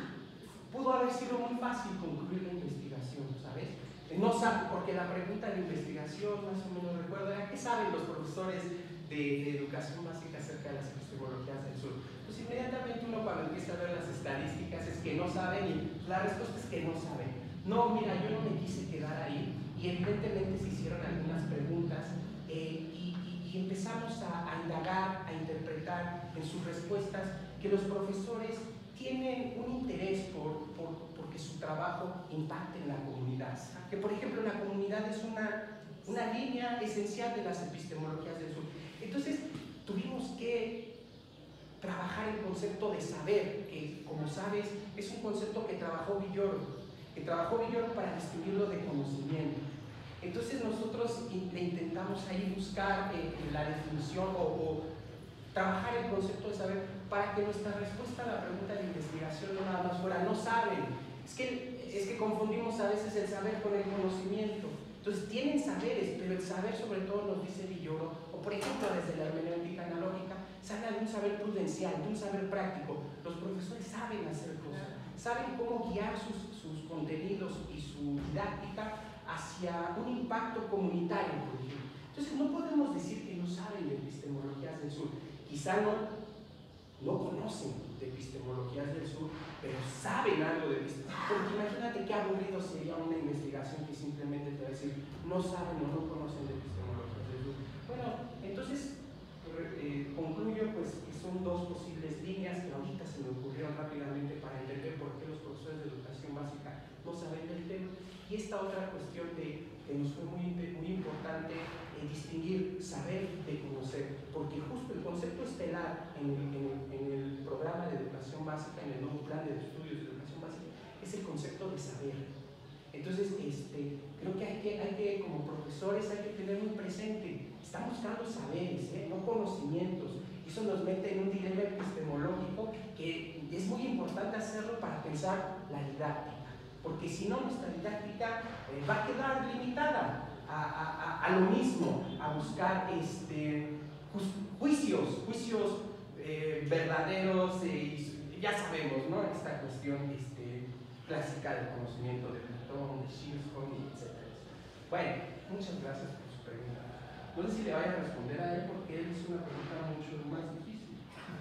pudo haber sido muy fácil concluir la investigación, ¿sabes? No sabe, porque la pregunta de investigación, más o menos recuerdo, era ¿qué saben los profesores de educación básica acerca de las epistemologías del sur? Pues inmediatamente uno cuando empieza a ver las estadísticas es que no saben y la respuesta es que no saben. No, mira, yo no me quise quedar ahí y evidentemente se hicieron algunas preguntas y empezamos a indagar, a interpretar en sus respuestas que los profesores tienen un interés porque su trabajo impacte en la comunidad. Que por ejemplo la comunidad es una línea esencial de las epistemologías del sur. Entonces tuvimos que trabajar el concepto de saber, que como sabes es un concepto que trabajó Villoro para distinguirlo de conocimiento. Entonces nosotros le intentamos ahí buscar la definición o trabajar el concepto de saber para que nuestra respuesta a la pregunta de investigación no nada más fuera no saben. Es que confundimos a veces el saber con el conocimiento. Entonces tienen saberes, pero el saber sobre todo nos dice Villoro, o por ejemplo desde la hermenéutica analógica, se habla de un saber prudencial, de un saber práctico. Los profesores saben hacer cosas, saben cómo guiar sus contenidos y su didáctica hacia un impacto comunitario, por ejemplo. Entonces no podemos decir que no saben de epistemologías del sur. Quizá no conocen de epistemologías del sur, pero saben algo de epistemologías. Porque imagínate qué aburrido sería una investigación que simplemente te va a decir no saben o no conocen de epistemologías del sur. Bueno, entonces concluyo pues que son dos posibles líneas que ahorita se me ocurrieron rápidamente para entender por qué los profesores de educación básica no saben del tema. Y esta otra cuestión que nos fue muy importante distinguir saber de conocer, porque justo el concepto estelar en el programa de educación básica, en el nuevo plan de estudios de educación básica, es el concepto de saber. Entonces, creo que hay que, como profesores, hay que tener muy presente, están buscando saberes, no conocimientos. Eso nos mete en un dilema epistemológico que es muy importante hacerlo para pensar la didáctica. Porque si no, nuestra didáctica va a quedar limitada a lo mismo, a buscar juicios verdaderos, ya sabemos, ¿no? Esta cuestión clásica del conocimiento de Platón, de Shirshon, etc. Bueno, muchas gracias por su pregunta. No sé si le vaya a responder a él porque él hizo una pregunta mucho más difícil.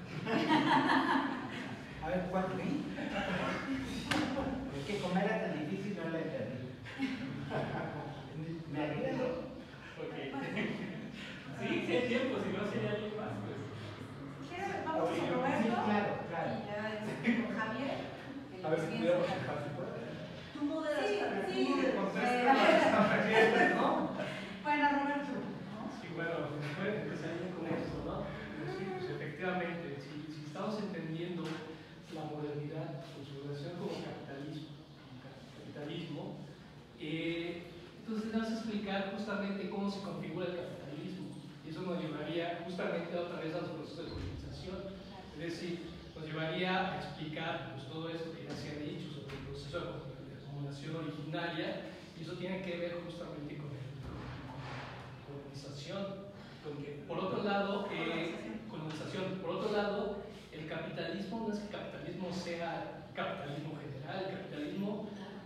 A ver, ¿cuál creí? Es que como era tan difícil no la entendí. ¿Me ayudan? Ok. Sí, si hay tiempo, si no sería alguien más, pues. Vamos con Roberto. Sí, claro. Y ya con Javier. A ver si pudiéramos dejar si puede. Tú moderas. Sí. ¿No? Bueno, Roberto. Sí, bueno, puede empezar bien con esto, ¿no? Sí, pues efectivamente, si estamos entendiendo la modernidad con su relación con el capitalismo, entonces vamos a explicar justamente cómo se configura el capitalismo. Y eso nos llevaría justamente otra vez a los procesos de colonización. Es decir, nos llevaría a explicar pues, todo esto que ya se ha dicho sobre el proceso de acumulación originaria, y eso tiene que ver justamente con la colonización. Por otro lado, colonización. Por otro lado, el capitalismo no es que el capitalismo sea capitalismo general. El capitalismo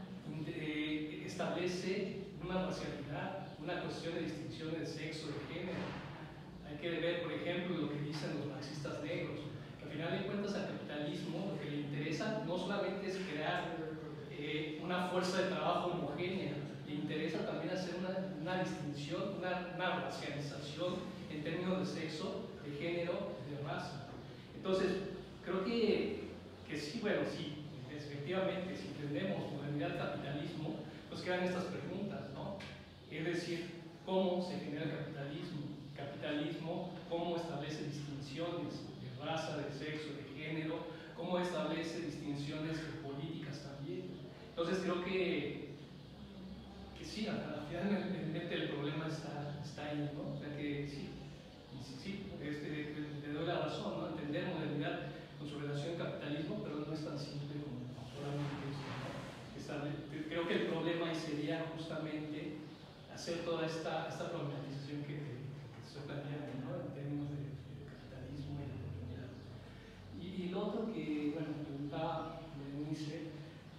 establece una racialidad, una cuestión de distinción de sexo, de género. Hay que ver, por ejemplo, lo que dicen los marxistas negros, que al final de cuentas al capitalismo lo que le interesa no solamente es crear una fuerza de trabajo homogénea, le interesa también hacer una distinción, una racialización en términos de sexo, de género, de raza. Entonces, creo que sí, bueno, sí, efectivamente, si entendemos modernidad capitalismo, pues quedan estas preguntas, ¿no? Es decir, ¿cómo se genera el capitalismo? Capitalismo, ¿cómo establece distinciones de raza, de sexo, de género? ¿Cómo establece distinciones políticas también? Entonces creo que sí, al final el problema está ahí, ¿no? O sea que sí, le doy la razón, ¿no? entender modernidad con su relación al capitalismo, pero no es tan simple como solamente eso, ¿no? Creo que el problema ahí sería justamente hacer toda esta problematización que se plantea, ¿no? En términos de capitalismo y de modernidad. Y lo otro que, bueno, preguntaba Berenice,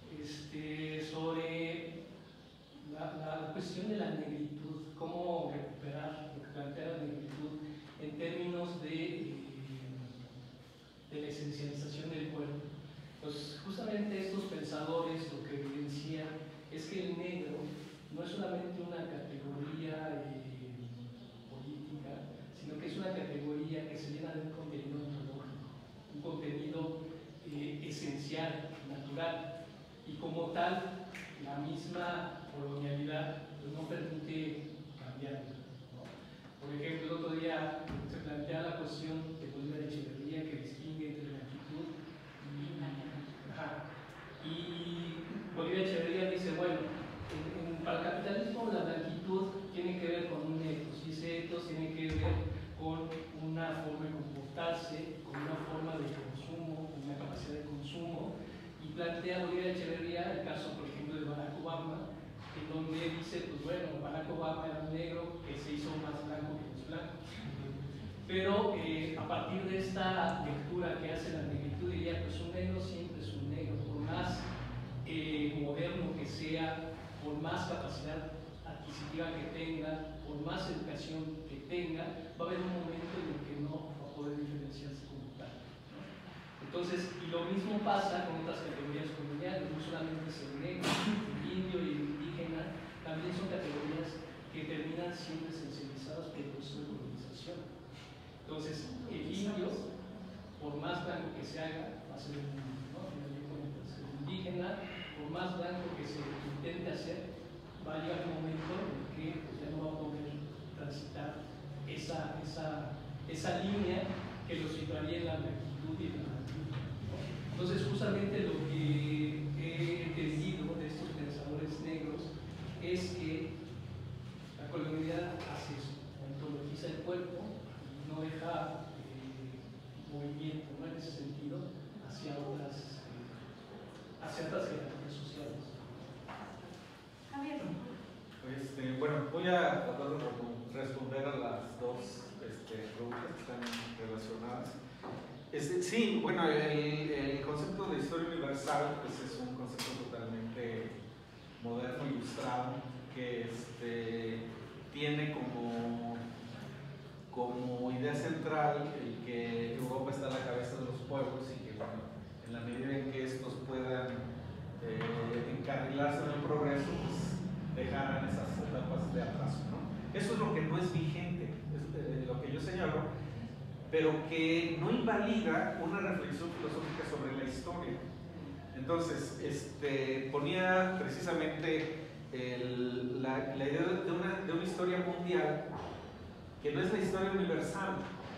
sobre la cuestión de la negritud, cómo recuperar lo que plantea la negritud en términos de la esencialización del cuerpo. Pues justamente estos pensadores lo que evidencian es que el negro no es solamente una categoría política, sino que es una categoría que se llena de un contenido ontológico, un contenido esencial, natural, y como tal, la misma colonialidad pues, no permite cambiarlo, ¿no? Por ejemplo, el otro día se plantea la cuestión de Bolívar Echeverría que distingue entre blanquitud y Bolívar Echeverría dice, bueno, para el capitalismo la blanquitud tiene que ver con un ethos, y ese ethos tiene que ver con una forma de comportarse, con una forma de consumo, con una capacidad de consumo, y plantea Bolívar Echeverría el caso, por ejemplo, de Barack Obama, en donde dice, pues bueno, Barack Obama era un negro que se hizo más blanco que los blancos. Pero a partir de esta lectura que hace la negritud, diría, pues un negro siempre es un negro, por más moderno que sea, por más capacidad adquisitiva que tenga, por más educación que tenga, va a haber un momento en el que no va a poder diferenciarse como tal, ¿no? Entonces, y lo mismo pasa con otras categorías coloniales, no solamente es el negro, el indio y el indígena, también son categorías que terminan siendo esencializadas por el proceso de colonización. Entonces, el indio, por más blanco que se haga, va a ser un indio, ¿no? El indígena, por más blanco que se intente hacer, va a llegar un momento en el que pues, ya no va a poder transitar esa línea que lo situaría en la blanquitud y en la blanquitud, ¿no? Entonces, justamente lo que he entendido de estos pensadores negros es que la colonialidad hace eso, ontologiza el cuerpo, no deja movimiento, ¿no? En ese sentido, hacia otras jerarquías sociales. Javier. Bueno, voy a tratar de responder a las dos preguntas que están relacionadas. Sí, bueno, el concepto de historia universal pues, es un concepto totalmente moderno, ilustrado, que tiene como idea central el que Europa está a la cabeza de los pueblos y que, bueno, en la medida en que estos puedan encarrilarse en el progreso, pues dejarán esas etapas de atraso, ¿no? Eso es lo que no es vigente, es lo que yo señalo, pero que no invalida una reflexión filosófica sobre la historia. Entonces, ponía precisamente la idea de una historia mundial que no es la historia universal,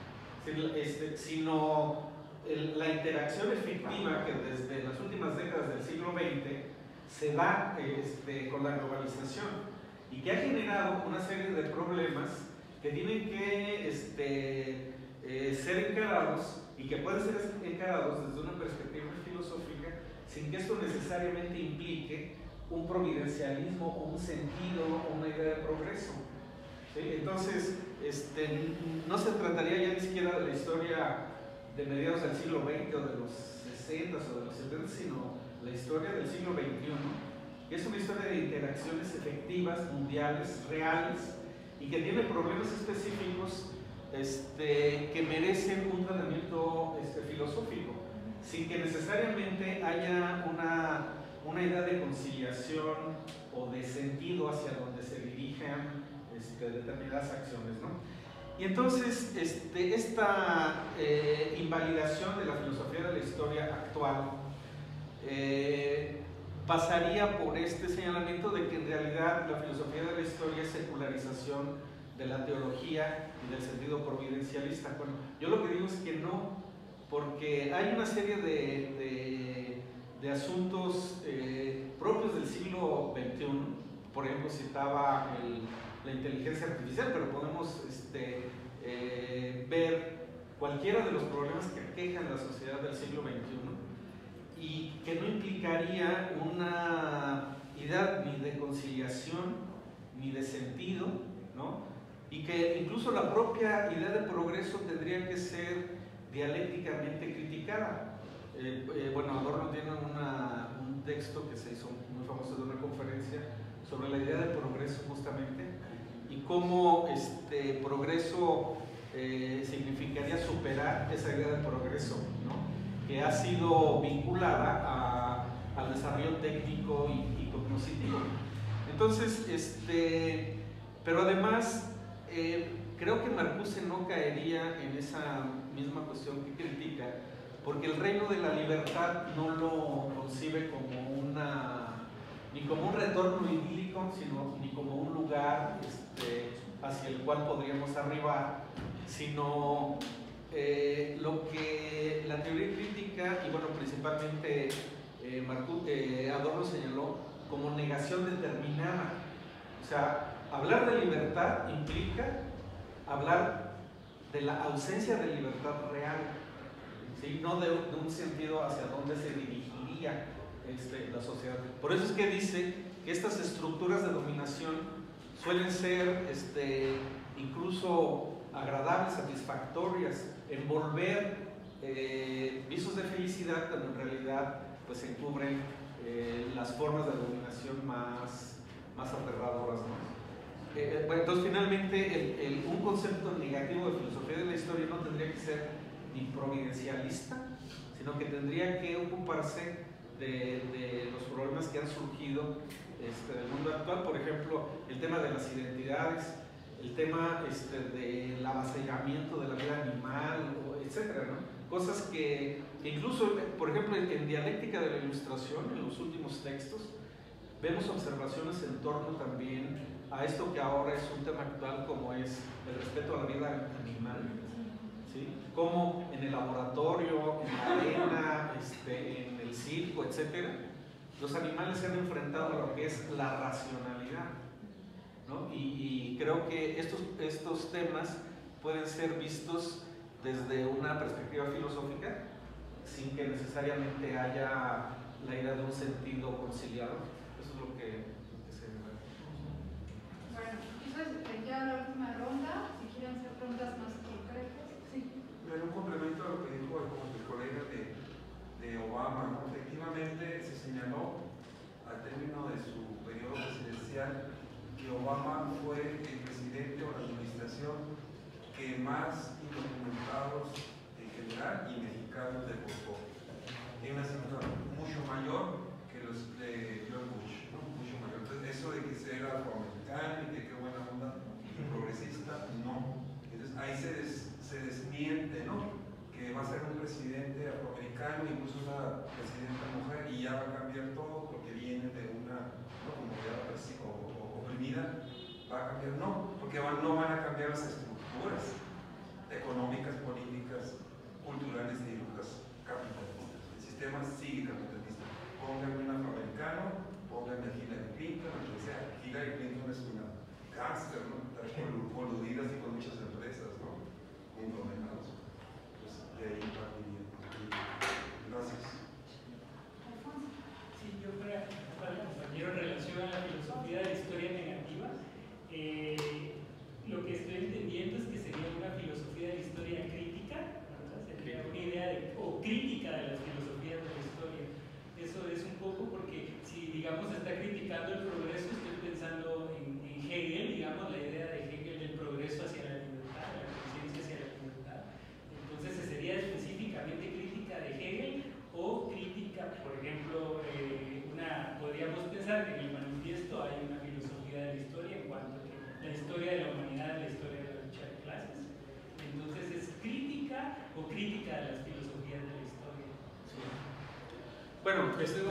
sino la interacción efectiva que desde las últimas décadas del siglo XX se da con la globalización y que ha generado una serie de problemas que tienen que ser encarados y que pueden ser encarados desde una perspectiva filosófica sin que esto necesariamente implique un providencialismo o un sentido o una idea de progreso. ¿Sí? Entonces, no se trataría ya ni siquiera de la historia de mediados del siglo XX o de los 60 o de los 70, sino la historia del siglo XXI, que es una historia de interacciones efectivas, mundiales, reales, y que tiene problemas específicos que merecen un tratamiento filosófico, sin que necesariamente haya una idea de conciliación o de sentido hacia donde se dirijan determinadas acciones, ¿no? Y entonces, esta invalidación de la filosofía de la historia actual pasaría por este señalamiento de que en realidad la filosofía de la historia es secularización de la teología y del sentido providencialista. Bueno, yo lo que digo es que no, porque hay una serie de asuntos propios del siglo XXI. Por ejemplo, citaba la inteligencia artificial, pero podemos ver cualquiera de los problemas que aquejan la sociedad del siglo XXI y que no implicaría una idea ni de conciliación ni de sentido, ¿no? Y que incluso la propia idea de progreso tendría que ser dialécticamente criticada. Bueno, Adorno tiene un texto que se hizo muy famoso de una conferencia sobre la idea de progreso justamente y cómo progreso significaría superar esa idea de progreso, ¿no? Que ha sido vinculada al desarrollo técnico y cognoscitivo. Entonces, pero además creo que Marcuse no caería en esa misma cuestión que critica, porque el reino de la libertad no lo concibe como ni como un retorno idílico, sino ni como un lugar hacia el cual podríamos arribar, sino lo que la teoría crítica, y bueno, principalmente Adorno señaló como negación determinada. O sea, hablar de libertad implica hablar de la ausencia de libertad real, ¿sí? No de un sentido hacia dónde se dirigiría la sociedad. Por eso es que dice que estas estructuras de dominación suelen ser incluso agradables, satisfactorias, envolver visos de felicidad, cuando en realidad pues encubren las formas de dominación más aterradoras, ¿no? Bueno, entonces finalmente un concepto negativo de filosofía de la historia no tendría que ser ni providencialista, sino que tendría que ocuparse de los problemas que han surgido del mundo actual. Por ejemplo, el tema de las identidades, el tema del avasallamiento de la vida animal, etcétera, ¿no? Cosas que incluso, por ejemplo, en dialéctica de la ilustración, en los últimos textos, vemos observaciones en torno también a esto que ahora es un tema actual, como es el respeto a la vida animal, ¿sí? Como en el laboratorio, en la arena, en el circo, etcétera, los animales se han enfrentado a lo que es la racionalidad, ¿no? Y creo que estos temas pueden ser vistos desde una perspectiva filosófica sin que necesariamente haya la idea de un sentido conciliado. Eso es lo que se ve. Bueno, eso es ya la última ronda. Si quieren hacer preguntas más concretas. Sí. En un complemento a lo que dijo el colega de Obama, ¿no? Efectivamente se señaló al término de su periodo presidencial que Obama fue el presidente o la administración que más indocumentados en general y mexicanos deportó. En una cifra mucho mayor que los de George Bush, ¿no? Mucho mayor. Entonces, eso de que sea afroamericano y que qué buena onda y progresista, no. Entonces, ahí se desmiente, ¿no? Que va a ser un presidente afroamericano, incluso una presidenta mujer, y ya va a cambiar todo porque viene de una comunidad oprimida. Va a cambiar, no, porque no van a cambiar las estructuras económicas, políticas, culturales e ideológicas capitalistas. El sistema sigue capitalista. Pónganme un afroamericano, pónganme a Hillary Clinton, lo que sea. Hillary Clinton es una gángster, ¿no? Está coludida así con muchas empresas, ¿no? Conglomerados. Pues de ahí partiría. Gracias. Sí, yo para compañero en relación a la filosofía de la historia negativa, lo que estoy entendiendo es que sería una filosofía de la historia crítica, ¿verdad? Sería una idea o crítica de las filosofías de la historia. Eso es un poco porque si, digamos, está criticando el progreso, estoy pensando en Hegel, digamos, la idea de Hegel del progreso hacia la libertad, la conciencia hacia la libertad. Entonces, ¿sería específicamente crítica de Hegel o crítica, por ejemplo, podríamos pensar que en el manifiesto hay una filosofía de la historia en cuanto a que la historia de la humanidad es la historia de la lucha de clases? Entonces, ¿es crítica o crítica de las filosofías de la historia? Sí. Bueno,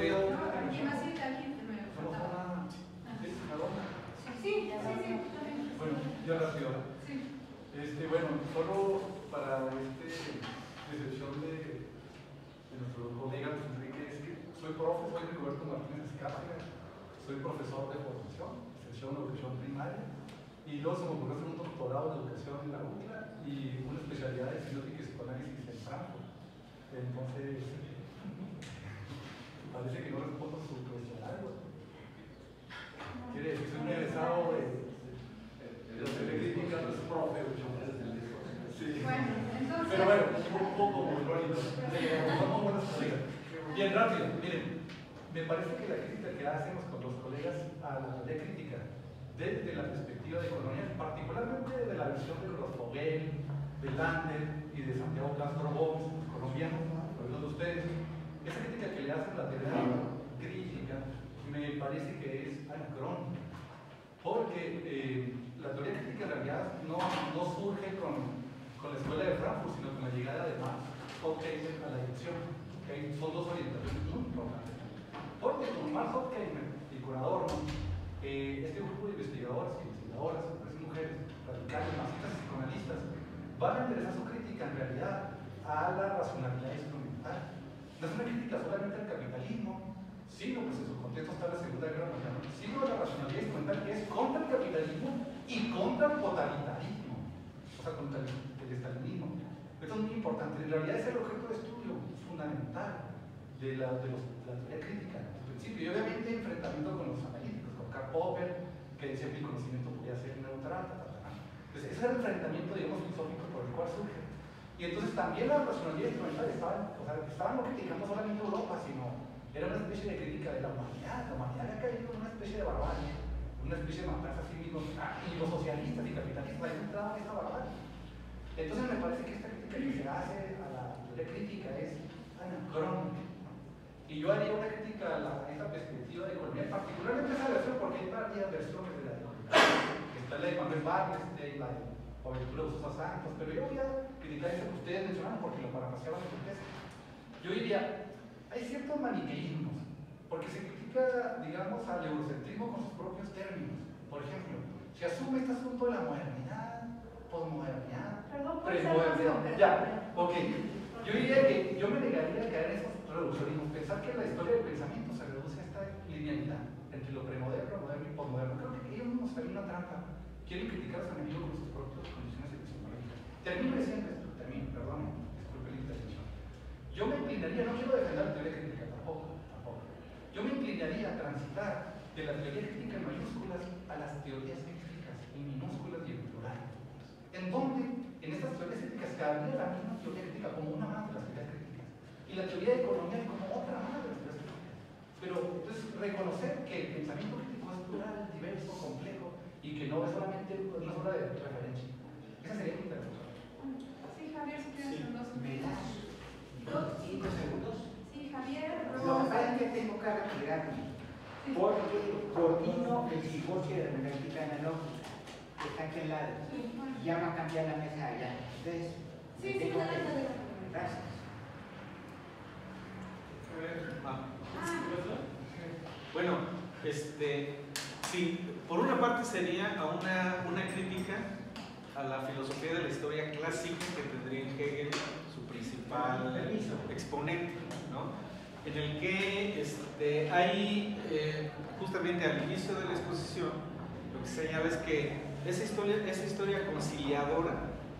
Sí. Bueno, yo rápido. Sí. Bueno, solo para recepción de nuestro colega Luis Enrique, es que soy Roberto Martínez Escárcega, soy profesor de formación, sección de educación primaria, y luego se me ocurrió hacer un doctorado de educación en la UCLA y una especialidad de semiótica y Entonces, parece que no respondo a su cuestionario. Quiere decir que soy un egresado de los críticas, no es profe. Sí. Bueno, entonces... Pero bueno, un poco muy bonito. Somos buenos colegas. Bien, rápido, miren. Me parece que la crítica que hacemos con los colegas a la teoría crítica, desde la perspectiva de economía, particularmente de la visión de los Fogel, de Lander y de Santiago Castro Gómez, colombianos, algunos de ustedes, esa crítica que le hacen a la teoría crítica me parece que es anacrónica, porque la teoría crítica en realidad no surge con la escuela de Frankfurt, sino con la llegada de Marx Horkheimer a la dirección. ¿Okay? Son dos orientaciones muy importantes. Porque con Marx Horkheimer y con Adorno, este grupo de investigadoras y investigadoras, hombres y mujeres, radicales, marxistas y psicoanalistas, van a enderezar su crítica en realidad a la racionalidad instrumental. No es una crítica solamente al capitalismo, sino pues en su contexto está la Segunda Guerra Mundial, sino a la racionalidad instrumental que es contra el capitalismo y contra el totalitarismo, o sea, contra el estalinismo. Esto es muy importante. En realidad es el objeto de estudio fundamental de la teoría crítica, en principio, y obviamente enfrentamiento con los analíticos, con Karl Popper, que decía que el conocimiento podía ser neutral, Entonces, ese es el enfrentamiento, digamos, filosófico por el cual surge. Y entonces también la racionalidad instrumental estaban no criticando solamente Europa, sino era una especie de crítica de la humanidad. La humanidad había caído en una especie de barbarie, una especie de matanza a sí mismos, y los socialistas y capitalistas ahí entraban en esa barbarie. Entonces me parece que esta crítica que se hace a la teoría crítica es anacrónica. Y yo haría una crítica a esa perspectiva de economía, particularmente esa versión, porque hay varias versiones de la economía. Está la de Manuel Barnes, está la de Aventura de Sosa Santos, pero yo voy a criticar eso que ustedes mencionaron porque lo parafraseaban en su texto. Yo diría, hay ciertos maniqueísmos, porque se critica, digamos, al eurocentrismo con sus propios términos. Por ejemplo, se asume este asunto de la modernidad, posmodernidad, premodernidad. Ya, ok. Yo diría que yo me negaría a caer en esos reduccionismos, pensar que la historia del pensamiento se reduce a esta linealidad entre lo premoderno, moderno y posmoderno. Creo que ellos mismos caen en una trampa. Quieren criticar a su enemigo con sus propias condiciones epistemológicas. Termino diciendo esto, perdón, disculpe la intervención. Yo me inclinaría, no quiero defender la teoría crítica, tampoco. Yo me inclinaría a transitar de la teoría crítica en mayúsculas a las teorías críticas en minúsculas y en plural. En donde, en estas teorías críticas, cabría la misma teoría crítica como una más de las teorías críticas, y la teoría de economía como otra más de las teorías críticas. Pero, entonces, reconocer que el pensamiento crítico es plural, diverso, complejo, y que no es solamente una sola de referencia. Esa sería mi intervención. Sí, Javier, si quieres un dos. ¿Me das 5 segundos? Sí, Javier, Lo que pasa es que tengo que retirarme, porque coordino el divorcio de la hermenéutica analógica, que está aquí al lado, y ya va a cambiar la mesa allá. Entonces, sí, tengo que... dale. Gracias. Bueno, sí, por una parte sería a una crítica a la filosofía de la historia clásica que tendría en Hegel su principal exponente, ¿no? En el que hay, justamente al inicio de la exposición, lo que señala es que esa historia conciliadora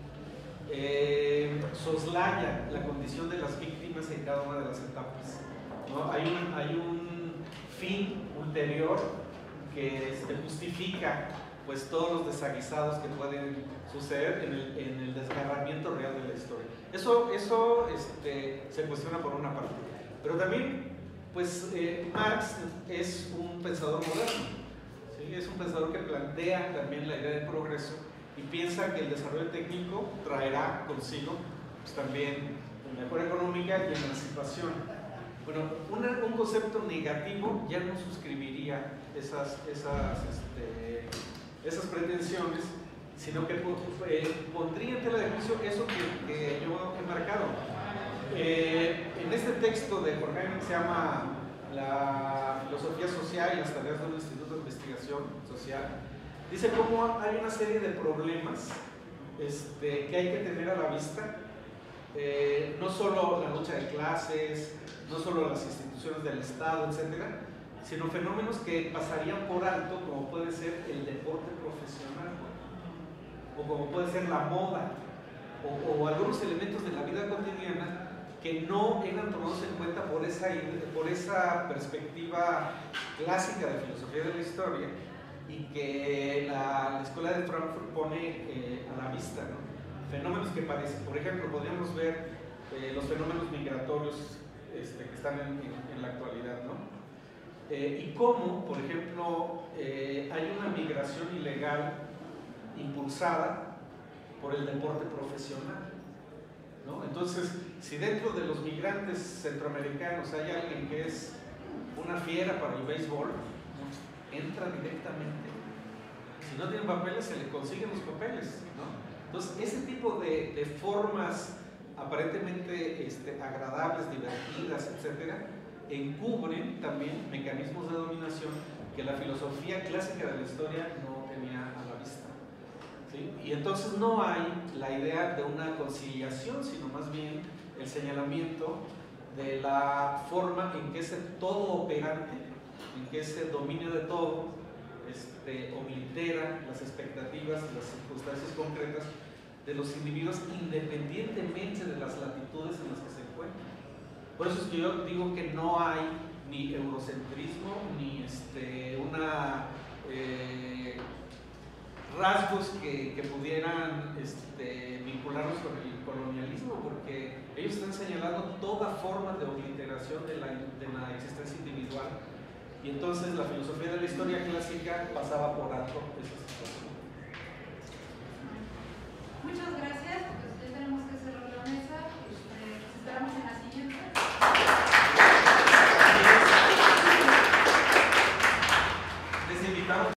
soslaya la condición de las víctimas en cada una de las etapas, ¿no? Hay un fin ulterior que justifica pues todos los desaguisados que pueden suceder en el desgarramiento real de la historia. Eso se cuestiona por una parte, pero también pues Marx es un pensador moderno, ¿sí? Es un pensador que plantea también la idea del progreso y piensa que el desarrollo técnico traerá consigo pues, también mejora económica y emancipación. Bueno, un concepto negativo ya no suscribiría esas pretensiones, sino que pondría en tela de juicio eso que yo he marcado. En este texto de Horkheimer que se llama La filosofía social y las tareas de un instituto de investigación social, dice cómo hay una serie de problemas que hay que tener a la vista, no solo la lucha de clases, no solo las instituciones del Estado, etcétera, sino fenómenos que pasarían por alto, como puede ser el deporte profesional, o como puede ser la moda, o algunos elementos de la vida cotidiana que que no eran tomados en cuenta por esa perspectiva clásica de filosofía de la historia y que la Escuela de Frankfurt pone a la vista, ¿no? Fenómenos que parecen, por ejemplo, podríamos ver los fenómenos migratorios que están en la actualidad, ¿no? Y cómo, por ejemplo, hay una migración ilegal impulsada por el deporte profesional, ¿no? Entonces, si dentro de los migrantes centroamericanos hay alguien que es una fiera para el béisbol, entra directamente. Si no tienen papeles, se le consiguen los papeles, ¿no? Entonces, ese tipo de formas aparentemente agradables, divertidas, etcétera, encubren también mecanismos de dominación que la filosofía clásica de la historia no tenía a la vista, ¿sí? Y entonces no hay la idea de una conciliación, sino más bien el señalamiento de la forma en que ese todo operante, en que ese dominio de todo oblitera las expectativas, las circunstancias concretas de los individuos independientemente de las latitudes en las que se encuentran. Por eso es que yo digo que no hay ni eurocentrismo ni rasgos que pudieran vincularnos con el colonialismo, porque ellos están señalando toda forma de obliteración de la existencia individual, y entonces la filosofía de la historia clásica pasaba por alto esas situaciones.